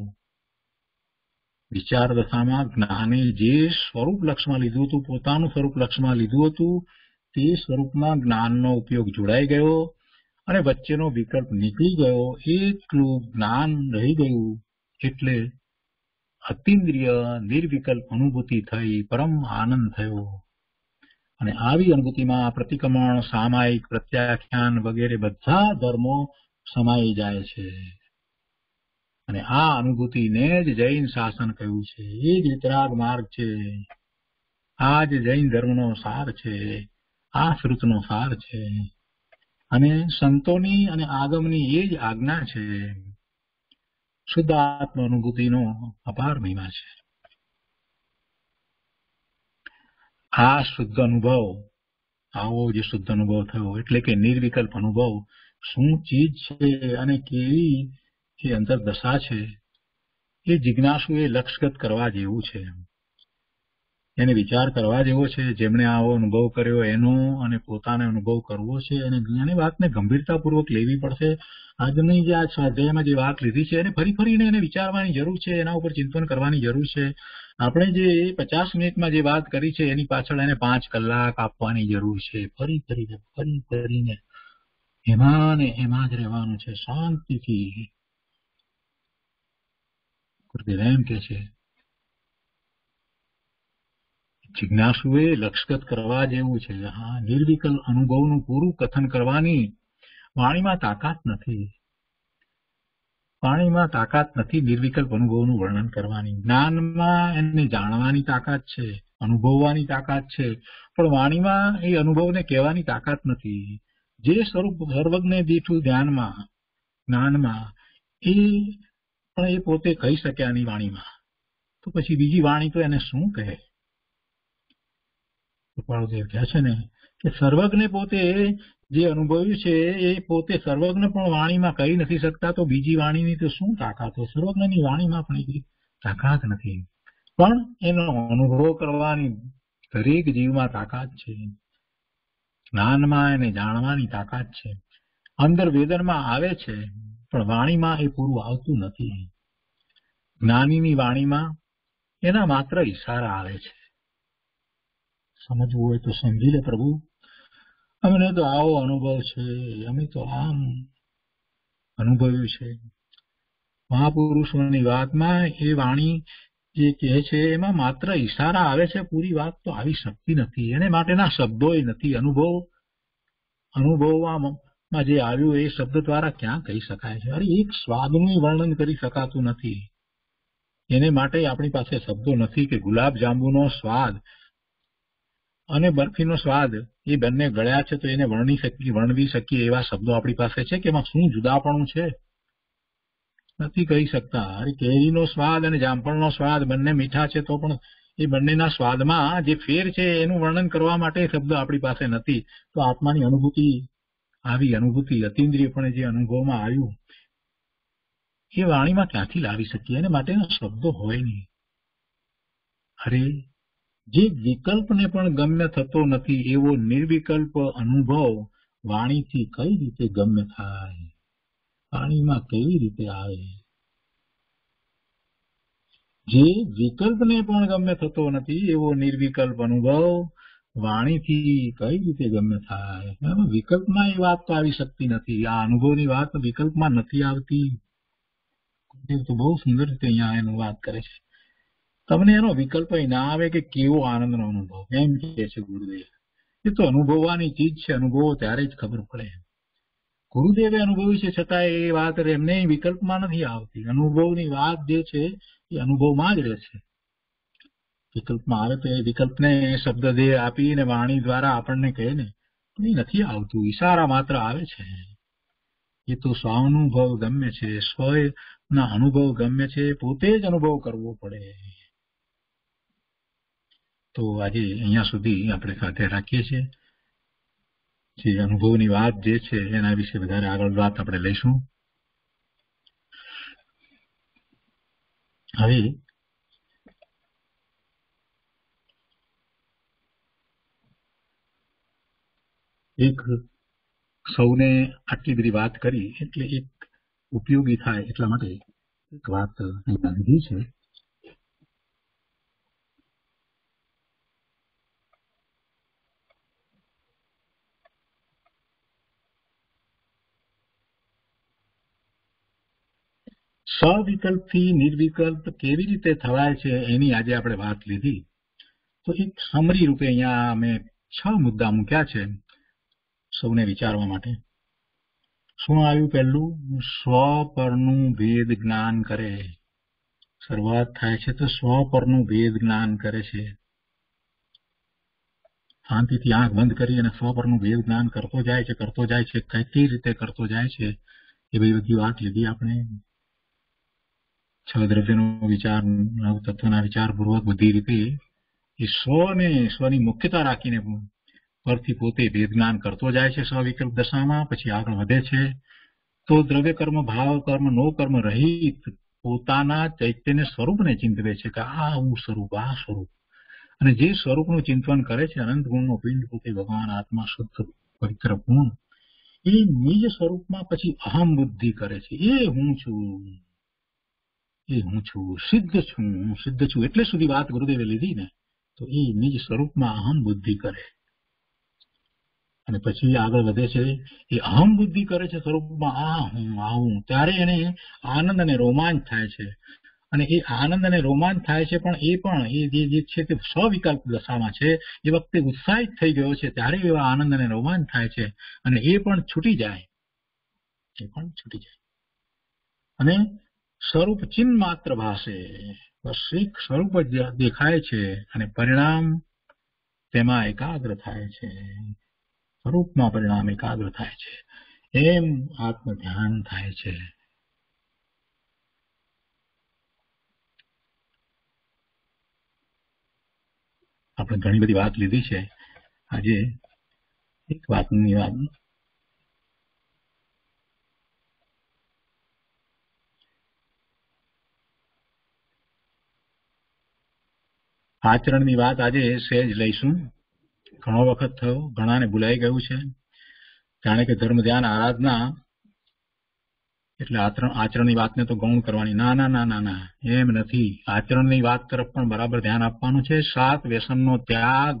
વિચાર દશામાં જ્ઞાને જે સ્વરૂપ લક્ષમાં લીધું હતું, પોતાનું સ્વરૂપ લક્ષમાં લીધું હતું, તે સ્વરૂપમાં જ્ઞાનનો ઉપયોગ જોડાઈ ગયો અને વચ્ચેનો વિકલ્પ નીકળી ગયો. એટલું જ્ઞાન રહી ગયું એટલે અતિન્દ્રિય નિર્વિકલ્પ અનુભૂતિ થઈ, પરમ આનંદ થયો. અને આવી અનુભૂતિમાં પ્રતિક્રમણ, સામાયિક, પ્રત્યાખ્યાન વગેરે બધા ધર્મો સમાઈ જાય છે. અને આ અનુભૂતિને જ જૈન શાસન કહ્યું છે. એ જ વિતરાગ માર્ગ છે. આ જ જૈન ધર્મનો સાર છે. આ શ્રુતનો સાર છે. અને સંતોની અને આગમની એ જ આજ્ઞા છે. શુદ્ધાત્મ અનુભૂતિનો અપાર મહિમા છે. આ શુદ્ધ અનુભવ, આવો જે શુદ્ધ અનુભવ થયો એટલે કે નિર્વિકલ્પ અનુભવ શું ચીજ છે અને કેવી એ અંતરદશા છે, એ જિજ્ઞાસુ એ લક્ષગત કરવા જેવું છે. એને વિચાર કરવા જેવો છે. જેમણે આવો અનુભવ કર્યો એનો અને પોતાને અનુભવ કરવો છે અને એની વાતને ગંભીરતાપૂર્વક લેવી પડશે. આજની જે આ સ્વાધ્યાયમાં જે વાત લીધી છે એને ફરી ફરીને એને વિચારવાની જરૂર છે. એના ઉપર ચિંતન કરવાની જરૂર છે. આપણે જે પચાસ મિનિટમાં જે વાત કરી છે એની પાછળ એને પાંચ કલાક આપવાની જરૂર છે. ફરી ફરીને ફરી ફરીને એમાં ને એમાં જ રહેવાનું છે શાંતિથી. ગુરુદેવ એમ કે છે જિજ્ઞાસુએ લક્ષગત કરવા જેવું છે. હા, નિર્વિકલ્પ અનુભવનું પૂરું કથન કરવાની વાણીમાં તાકાત નથી. વાણીમાં તાકાત નથી નિર્વિકલ્પ અનુભવનું વર્ણન કરવાની. જ્ઞાનમાં એને જાણવાની તાકાત છે, અનુભવવાની તાકાત છે, પણ વાણીમાં એ અનુભવને કહેવાની તાકાત નથી. જે સ્વરૂપ સર્વજ્ઞ દીઠું ધ્યાનમાં જ્ઞાનમાં એ પણ એ પોતે કહી શક્યા નહીં વાણીમાં, તો પછી બીજી વાણી તો એને શું કહે? કૃપાળુદેવ કહે છે ને કે સર્વજ્ઞ પોતે જે અનુભવ્યું છે એ પોતે સર્વજ્ઞ પણ વાણીમાં કહી નથી શકતા, તો બીજી વાણીની તો શું તાકાત હોય? સર્વજ્ઞની વાણીમાં પણ એટલી તાકાત નથી, પણ એનો અનુભવ કરવાની દરેક જીવમાં તાકાત છે. જ્ઞાનમાં એને જાણવાની તાકાત છે. અંદર વેદનમાં આવે છે, પણ વાણીમાં એ પૂરું આવતું નથી. જ્ઞાનીની વાણીમાં એના માત્ર ઈશારા આવે છે. સમજવું હોય તો સમજી લે પ્રભુ, અમને તો આવો અનુભવ છે, અમે તો આમ અનુભવ્યું છે. મહાપુરુષોની વાતમાં એ વાણી જે કહે છે એમાં માત્ર ઈશારા આવે છે, પૂરી વાત તો આવી શકતી નથી. એને માટેના શબ્દોય નથી. અનુભવ અનુભવવામાં જે આવ્યું એ શબ્દ દ્વારા ક્યાં કહી શકાય છે? અરે એક સ્વાદનું વર્ણન કરી શકાતું નથી. એને માટે આપણી પાસે શબ્દો નથી કે ગુલાબ જાંબુનો સ્વાદ અને બરફીનો સ્વાદ એ બંને ગળ્યા છે તો એને વર્ણી શકીએ વર્ણવી શકીએ એવા શબ્દો આપણી પાસે છે કે એમાં શું જુદાપણું છે? નથી કહી શકતા. અરે કેરીનો સ્વાદ અને જામફળનો સ્વાદ બંને મીઠા છે, તો પણ એ બંનેના સ્વાદમાં જે ફેર છે એનું વર્ણન કરવા માટે શબ્દ આપણી પાસે નથી. તો આત્માની અનુભૂતિ, આવી અનુભૂતિ અતિન્દ્રિયપણે જે અનુભવમાં આવ્યું એ વાણીમાં ક્યાંથી લાવી શકીએ? એને માટેના શબ્દો હોય નહીં. અરે જે વિકલ્પને પણ ગમ્ય થતો નથી એવો નિર્વિકલ્પ અનુભવ વાણીથી કઈ રીતે ગમ્ય થાય? વાણીમાં કેવી રીતે આવે? જે વિકલ્પને પણ ગમ્ય થતો નથી એવો નિર્વિકલ્પ અનુભવ વાણીથી કઈ રીતે ગમ્ય થાય? વિકલ્પમાં એ વાત તો આવી શકતી નથી. આ અનુભવની વાત વિકલ્પમાં નથી આવતી. તો બહુ સુંદર રીતે અહીંયા એનું વાત કરે છે. તમને એનો વિકલ્પ ના આવે કે કેવો આનંદનો અનુભવ, એમ કે છે ગુરુદેવ. એ તો અનુભવવાની ચીજ છે. અનુભવો ત્યારે જ ખબર પડે. ગુરુદેવે અનુભવ્યું છે છતાં એ વાત એમને વિકલ્પમાં નથી આવતી. અનુભવની વાત જે છે એ અનુભવમાં જ રહે છે. વિકલ્પમાં આવે તો એ વિકલ્પને શબ્દ દેહ આપીને વાણી દ્વારા આપણને કહે ને, એ નથી આવતું. ઈશારા માત્ર આવે છે. એ તો સ્વાનુભવ ગમ્ય છે, સ્વના અનુભવ ગમ્ય છે, પોતે જ અનુભવ કરવો પડે. તો આજે અહીંયા સુધી આપણે સાથે રાખીએ છીએ. જે અનુભવની વાત જે છે એના વિશે વધારે આગળ વાત આપણે લઈશું. હવે એક સૌને આટલી બધી વાત કરી એટલે એક ઉપયોગી થાય એટલા માટે એક વાત અહીંયા લીધી છે. સવિકલ્પથી નિર્વિકલ્પ કેવી રીતે થવાય છે એની આજે આપણે વાત લીધી. તો એક સમરી રૂપે અહીંયા અમે છ મુદ્દા મૂક્યા છે સૌને વિચારવા માટે. શું આવ્યું? પહેલું, સ્વ પરનું ભેદ જ્ઞાન કરે. શરૂઆત થાય છે તો સ્વ પરનું ભેદ જ્ઞાન કરે છે. શાંતિથી આંખ બંધ કરી અને સ્વ પરનું ભેદ જ્ઞાન કરતો જાય છે કરતો જાય છે કઈ રીતે કરતો જાય છે એ બધી વાત લીધી આપણે. છ દ્રવ્યનો વિચાર, નવ તત્વના વિચારપૂર્વક બધી રીતે એ સ્વને સ્વની મુખ્યતા રાખીને પરથી પોતે ભેદ જ્ઞાન કરતો જાય છે સ્વવિકલ્પ દશામાં. પછી આગળ વધે છે તો દ્રવ્ય કર્મ, ભાવ કર્મ, નો કર્મ રહિત પોતાના ચૈતન્ય સ્વરૂપને ચિંતવે છે કે આ હું સ્વરૂપ, આ સ્વરૂપ. અને જે સ્વરૂપનું ચિંતન કરે છે, અનંત ગુણનો પિંડ પોતે ભગવાન આત્મા શુદ્ધ પવિત્ર ગુણ, એ નિજ સ્વરૂપમાં પછી અહમ બુદ્ધિ કરે છે. એ હું છું, એ હું છું, સિદ્ધ છું, હું સિદ્ધ છું. એટલે સુધી વાત ગુરુદેવે લીધી ને, તો એ નિજ સ્વરૂપમાં અહમ બુદ્ધિ કરે. અને પછી આગળ વધે છે, એ અહમ બુદ્ધિ કરે છે સ્વરૂપમાં આ હું, આ હું. ત્યારે એને આનંદ અને રોમાંચ થાય છે. અને એ આનંદ અને રોમાંચ થાય છે, પણ એ પણ એ જે છે તે સ્વવિકલ્પ દશામાં છે. એ વખતે ઉત્સાહિત થઈ ગયો છે ત્યારે એવા આનંદ અને રોમાંચ થાય છે. અને એ પણ છૂટી જાય, એ પણ છૂટી જાય. અને સ્વરૂપ ચિન્હ માત્ર ભાષે, બસ એક સ્વરૂપ જ દેખાય છે અને પરિણામ તેમાં એકાગ્ર થાય છે. સ્વરૂપમાં પરિણામ એકાગ્ર થાય છે. એમ આત્મ ધ્યાન થાય છે. આપણે ઘણી બધી વાત લીધી છે. આજે એક વાતની વાત આચરણની વાત આજે સહેજ લઈશું. ઘણો વખત થયો, ઘણાને ભૂલાઈ ગયું છે. જાણે કે ધર્મ ધ્યાન આરાધના એટલે આચરણની વાતને તો ગૌણ કરવાની. ના ના ના ના ના એમ નથી. આચરણની વાત તરફ પણ બરાબર ધ્યાન આપવાનું છે. સાત વ્યસનનો ત્યાગ,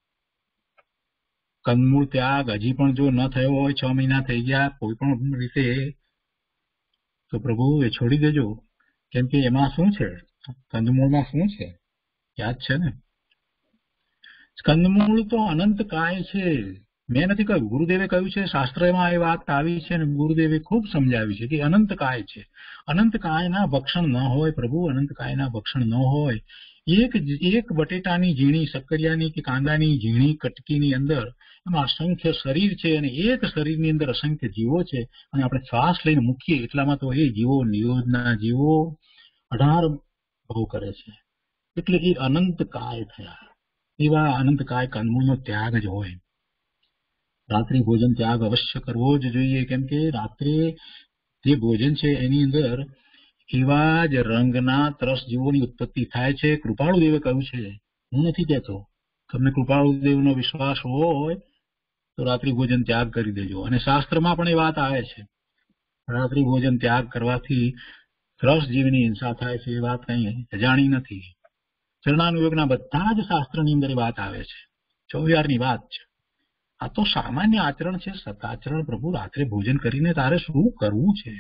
કંદમૂળ ત્યાગ હજી પણ જો ન થયો હોય, છ મહિના થઈ ગયા કોઈ પણ રીતે, તો પ્રભુ એ છોડી દેજો. કેમ કે એમાં શું છે, કંદમૂળમાં શું છે યાદ છે ને? કંદમૂળ તો અનંત કાય છે. મેં નથી કહ્યું, ગુરુદેવે કહ્યું છે, શાસ્ત્રમાં એ વાત આવી છે અને ગુરુદેવે ખૂબ સમજાવી છે કે અનંત કાય છે. અનંત કાયના ભક્ષણ ન હોય પ્રભુ, અનંત કાયના ભક્ષણ ન હોય. એક એક બટેટાની ઝીણી, સક્કરિયાની કે કાંદાની ઝીણી કટકીની અંદર એમાં અસંખ્ય શરીર છે અને એક શરીરની અંદર અસંખ્ય જીવો છે અને આપણે શ્વાસ લઈને મૂકીએ એટલામાં તો એ જીવો, નિયોજના જીવો અઢાર ભોગ કરે છે. એટલે એ અનંત કાય થયા. એવા અનંત કાય કંદમૂળનો ત્યાગ જ હોય. રાત્રિ ભોજન ત્યાગ અવશ્ય કરવો જ જોઈએ. કેમ કે રાત્રે જે ભોજન છે એની અંદર એવા જ રંગના ત્રસ જીવોની ઉત્પત્તિ થાય છે. કૃપાળુ દેવે કહ્યું છે, હું નથી કહેતો. તમને કૃપાળુ દેવનો વિશ્વાસ હોય તો રાત્રિ ભોજન ત્યાગ કરી દેજો. અને શાસ્ત્રમાં પણ એ વાત આવે છે, રાત્રિ ભોજન ત્યાગ કરવાથી ત્રસ જીવની હિંસા થાય છે. એ વાત કઈ અજાણી નથી. ચરણાનુયોગના બધા જ શાસ્ત્રની અંદર વાત આવે છે. ચોવિહારની વાત છે. આ તો સામાન્ય આચરણ છે, સતાચરણ. પ્રભુ રાત્રે ભોજન કરીને તારે શું કરવું છે?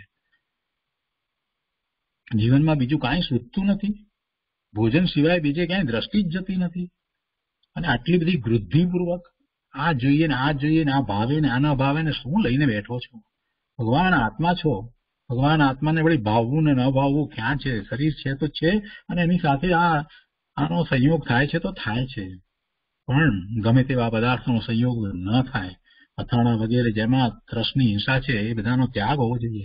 જીવનમાં બીજું કાંઈ સૂચતું નથી. ભોજન સિવાય બીજે ક્યાંય દ્રષ્ટિ જ જતી નથી. અને આટલી બધી વૃદ્ધિપૂર્વક આ જોઈએ ને આ જોઈએ ને આ ભાવે ને આના ભાવે ને શું લઈને બેઠો છો? ભગવાન આત્મા છો. ભગવાન આત્માને વળી ભાવવું ને ન ભાવવું ક્યાં છે? શરીર છે તો છે અને એની સાથે આ આનો સંયોગ થાય છે તો થાય છે. પણ ગમે તેવા પદાર્થનો સંયોગ ન થાય. અથાણા વગેરે જેમાં ત્રસની હિંસા છે એ બધાનો ત્યાગ હોવો જોઈએ.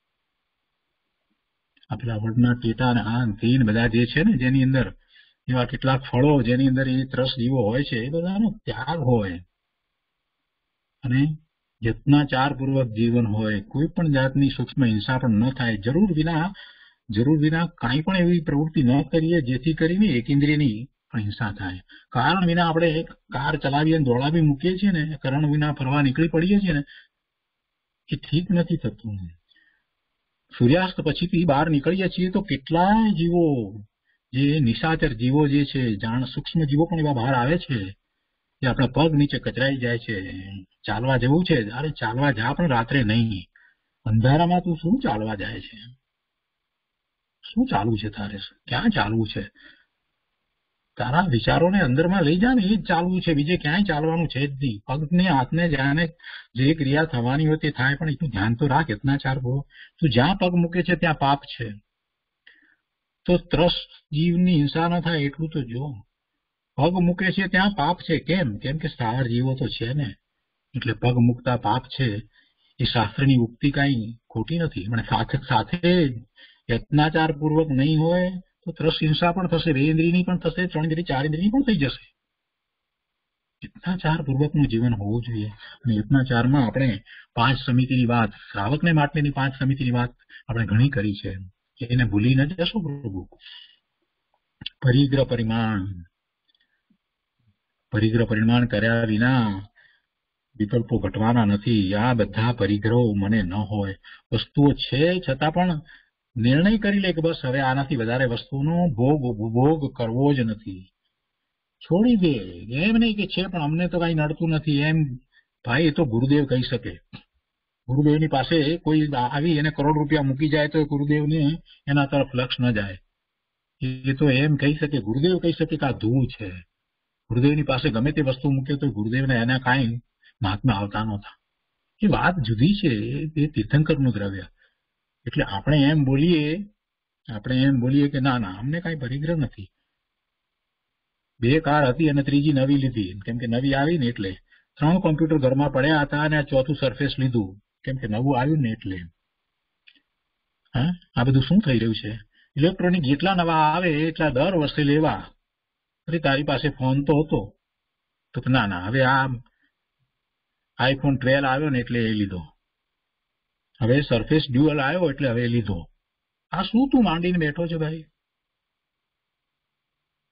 આપેલા વડના ટેટા અને આ તીન બધા જે છે ને જેની અંદર એવા કેટલાક ફળો જેની અંદર એ ત્રસ જીવો હોય છે એ બધાનો ત્યાગ હોય. અને યત્નાચાર પૂર્વક જીવન હોય. કોઈ પણ જાતની સૂક્ષ્મ હિંસા પણ ન થાય. જરૂર વિના જરૂર વિના કાંઈ પણ એવી પ્રવૃત્તિ ન કરીએ જેથી કરીને એક ઇન્દ્રિયની પણ હિંસા થાય. કારણ વિના આપણે એક કાર ચલાવીએ દોડાવી મૂકીએ છીએ ને, કારણ વિના ફરવા નીકળી પડીએ છીએ ને, એ ઠીક નથી થતું. સૂર્યાસ્ત પછીથી બહાર નીકળીએ છીએ તો કેટલાય જીવો, જે નિશાચર જીવો જે છે, જાણ સૂક્ષ્મ જીવો પણ એવા બહાર આવે છે જે આપણા પગ નીચે કચરાઈ જાય છે. ચાલવા જવું છે, અરે ચાલવા જા પણ રાત્રે નહીં. અંધારામાં તું શું ચાલવા જાય છે? શું ચાલવું છે તારે? ક્યાં ચાલવું છે? તારા વિચારોને અંદરમાં લઈ જા ને, એ જ ચાલવું છે. બીજે ક્યાંય ચાલવાનું છે જ નહીં. પગને હાથને જાણે જે ક્રિયા થવાની હોય તે થાય, પણ એટલું ધ્યાન તો રાખ. યત્નાચાર બહુ. તું જ્યાં પગ મૂકે છે ત્યાં પાપ છે. તો ત્રસ જીવની હિંસા ન થાય એટલું તો જો. પગ મૂકે છે ત્યાં પાપ છે. કેમ? કેમ કે સ્થાવર જીવો તો છે ને, એટલે પગ મૂકતા પાપ છે. એ શાસ્ત્રની ઉક્તિ કઈ ખોટી નથી. પણ સાથે સાથે યત્નાચાર પૂર્વક નહીં હોય તો ત્રસ હિંસા પણ થશે. બે ઇન્દ્રિયની પણ થશે, ત્રણ ઇન્દ્રિય ચાર ઇન્દ્રિયની પણ થઈ જશે. યત્નાચાર પૂર્વકનું જીવન હોવું જોઈએ. અને યત્નાચારમાં આપણે પાંચ સમિતિની વાત, શ્રાવકને માટેની પાંચ સમિતિની વાત આપણે ઘણી કરી છે. એને ભૂલી ન જશો પ્રભુ. પરિગ્રહ પરિમાણ, પરિગ્રહ પરિમાણ કર્યા વિના વિકલ્પો ઘટવાના નથી. આ બધા પરિગ્રહો મને ન હોય. વસ્તુઓ છે છતાં પણ નિર્ણય કરી લે કે બસ હવે આનાથી વધારે વસ્તુનો ભોગ ભોગ કરવો જ નથી. છોડી દે. એમ નહીં કે છે પણ અમને તો કઈ નડતું નથી. એમ ભાઈ, એ તો ગુરુદેવ કહી શકે. ગુરુદેવની પાસે કોઈ આવી એને કરોડ રૂપિયા મૂકી જાય તો ગુરુદેવને એના તરફ લક્ષ ન જાય. એ તો એમ કહી શકે, ગુરુદેવ કહી શકે કે આ ધૂળ છે. ગુરુદેવની પાસે ગમે તે વસ્તુ મૂકે તો ગુરુદેવને એના કાંઈ મહાત્મા આવતા નહોતા. એ વાત જુદી છે. એ તીર્થંકરનું દ્રવ્ય. એટલે આપણે એમ બોલીએ આપણે એમ બોલીએ કે ના ના અમને કાંઈ પરિગ્રહ નથી. બે કાર હતી અને ત્રીજી નવી લીધી. કેમ કે નવી આવી ને એટલે ત્રણ કોમ્પ્યુટર ઘરમાં પડ્યા હતા અને આ ચોથું સરફેસ લીધું. કેમ કે નવું આવ્યું ને એટલે. હા, આ બધું શું થઈ રહ્યું છે? ઇલેક્ટ્રોનિક જેટલા નવા આવે એટલા દર વર્ષે લેવા. અરે તારી પાસે ફોન તો હતો. તો ના ના હવે આ આઈફોન ટ્વેલ્વ આવ્યો ને એટલે એ લીધો. હવે સરફેસ ડ્યુઅલ આવ્યો એટલે હવે લીધો. આ શું તું માંડીને બેઠો છે ભાઈ?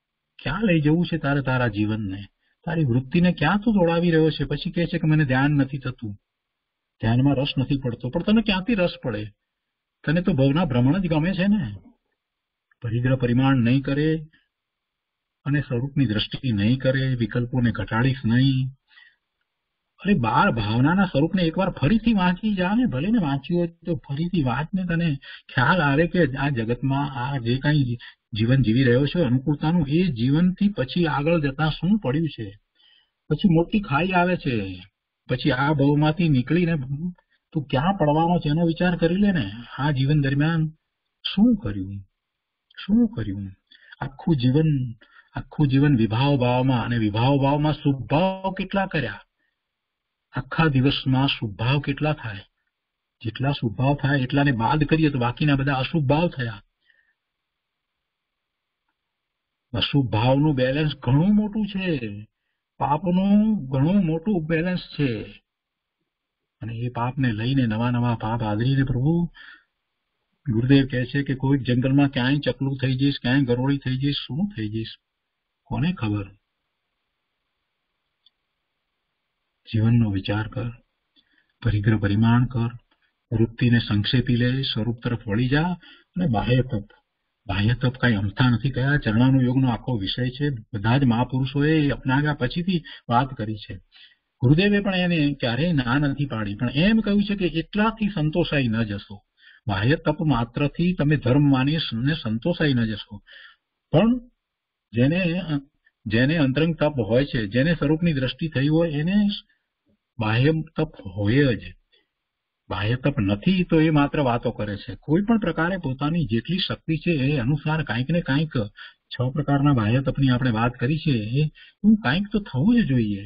ક્યાં લઈ જવું છે તારે તારા જીવનને? તારી વૃત્તિને ક્યાં તું દોડાવી રહ્યો છે? પછી કહે છે કે મને ધ્યાન નથી થતું, ધ્યાનમાં રસ નથી પડતો. પણ તને ક્યાંથી રસ પડે? તને તો ભવના ભ્રમણ જ ગમે છે ને. પરિગ્રહ પરિમાણ નહીં કરે અને સ્વરૂપની દ્રષ્ટિ નહીં કરે, વિકલ્પોને ઘટાડીશ નહીં. અરે બાર ભાવનાના સ્વરૂપને એકવાર ફરીથી વાંચી જા ને, ભલે ને વાંચ્યું હોય તો ફરીથી વાંચ ને. તને ખ્યાલ આવે કે આ જગતમાં આ જે કઈ જીવન જીવી રહ્યો છે અનુકૂળતાનું, એ જીવનથી પછી આગળ જતા શું પડ્યું છે? પછી મોટી ખાઈ આવે છે. પછી આ ભવમાંથી નીકળીને તું ક્યાં પડવાનો છે એનો વિચાર કરી લે ને. આ જીવન દરમિયાન શું કર્યું, શું કર્યું? આખું જીવન આખું જીવન વિભાવ ભાવમાં, અને વિભાવ ભાવમાં શુભ ભાવ કેટલા કર્યા? આખા દિવસમાં શુભ ભાવ કેટલા થાય? જેટલા શુભ ભાવ થાય એટલાને બાદ કરીએ તો બાકીના બધા અશુભ ભાવ થયા. અશુભ ભાવનું બેલેન્સ ઘણું મોટું છે, પાપનું ઘણું મોટું બેલેન્સ છે. અને એ પાપને લઈને નવા નવા પાપ આદરીને પ્રભુ ગુરુદેવ કહે છે કે કોઈક જંગલમાં ક્યાંય ચકલું થઈ જઈશ, ક્યાંય ગરોળી થઈ જઈશ, શું થઈ જઈશ કોને ખબર? જીવનનો વિચાર કર, પરિગ્રહ પરિમાણ કર, વૃત્તિને સંક્ષેપી લે, સ્વરૂપ તરફ વળી જા. અને બાહ્ય તપ, બાહ્ય તપ કઈ અમથા નથી કયા. ચરણાનું યોગનો આખો વિષય છે. બધા જ મહાપુરુષોએ અપનાવ્યા પછીથી વાત કરી છે. ગુરુદેવે પણ એને ક્યારેય ના નથી પાડી, પણ એમ કહ્યું છે કે એટલાથી સંતોષાઈ ન જશો. બાહ્ય તપ માત્રથી તમે ધર્મ માનીને સંતોષાઈ ન જશો. પણ જેને જેને અંતરંગ તપ હોય છે, જેને સ્વરૂપની દ્રષ્ટિ થઈ હોય, એને બાહ્ય તપ હોય જ. બાહ્ય તપ નથી તો એ માત્ર વાતો કરે છે. કોઈ પણ પ્રકારે પોતાની જેટલી શક્તિ છે એ અનુસાર કાંઈક ને કાંઈક છ પ્રકારના બાહ્ય તપની આપણે વાત કરી છે, એ કાંઈક તો થવું જ જોઈએ.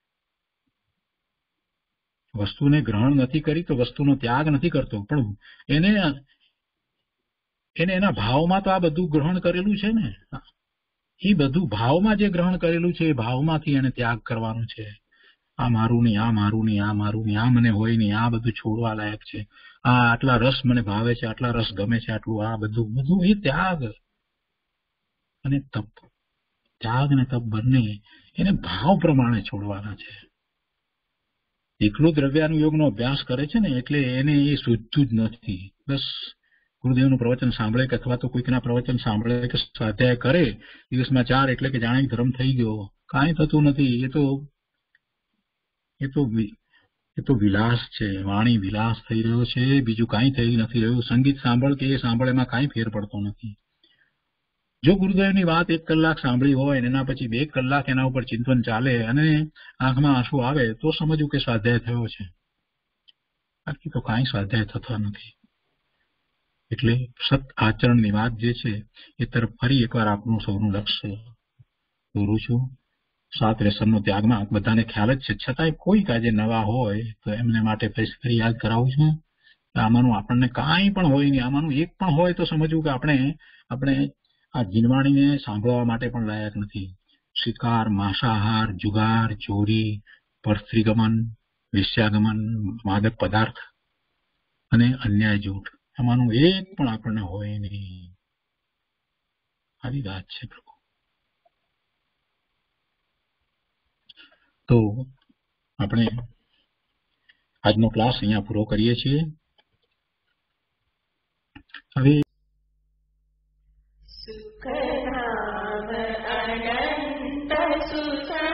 વસ્તુને ગ્રહણ નથી કરી તો વસ્તુનો ત્યાગ નથી કરતો, પણ એને એને એના ભાવમાં તો આ બધું ગ્રહણ કરેલું છે ને. એ બધું ભાવમાં જે ગ્રહણ કરેલું છે એ ભાવમાંથી એને ત્યાગ કરવાનું છે. આ મારું નહીં, આ મારું નહીં, આ મારું નહીં, આ મને હોય નહીં, આ બધું છોડવા લાયક છે, આ આટલા રસ મને ભાવે છે, આટલા રસ ગમે છે, આટલું આ બધું બધું એ ત્યાગ અને તપ. ત્યાગ અને તપ બંને એને ભાવ પ્રમાણે છોડવાના છે. એકલું દ્રવ્યાનુયોગનો અભ્યાસ કરે છે ને એટલે એને એ સૂઝતું જ નથી. બસ ગુરુદેવનું પ્રવચન સાંભળે કે અથવા તો કોઈકના પ્રવચન સાંભળે કે સ્વાધ્યાય કરે દિવસમાં ચાર એટલે કે જાણે ધર્મ થઈ ગયો. કાંઈ થતું નથી. એ તો એ તો એ તો વિલાસ છે. વાણી વિલાસ થઈ રહ્યો છે, બીજું કાંઈ થઈ નથી રહ્યું. સંગીત સાંભળ કે એ સાંભળ એમાં કાંઈ ફેર પડતો નથી. જો ગુરુદેવની વાત એક કલાક સાંભળી હોય અને એના પછી બે કલાક એના ઉપર ચિંતન ચાલે અને આંખમાં આંસુ આવે તો સમજવું કે સ્વાધ્યાય થયો છે. બાકી તો કાંઈ સ્વાધ્યાય થતા નથી. એટલે સત આચરણની વાત જે છે એ તરફ ફરી એકવાર આપનું સૌનું લક્ષ્ય દોરું છું. સાત વ્યસનનો ત્યાગમાં બધાને ખ્યાલ જ છે, છતાંય કોઈક આજે નવા હોય તો એમને માટે ફરી યાદ કરાવું છું. આમાંનું આપણને કાંઈ પણ હોય નહીં, આમાંનું એક પણ હોય તો સમજવું કે આપણે આપણે આ જીનવાણીને સાંભળવા માટે પણ લાયક નથી. શિકાર, માંસાહાર, જુગાર, ચોરી, પરસ્ત્રીગમન, વેશ્યાગમન, માદક પદાર્થ અને અન્યાય જૂઠ, આમાંનું એક પણ આપણને હોય નહીં. આવી વાત છે પ્રભુ. તો આપણે આજનો ક્લાસ અહીંયા પૂરો કરીએ છીએ. હવે સુખધામ અનંત સુખ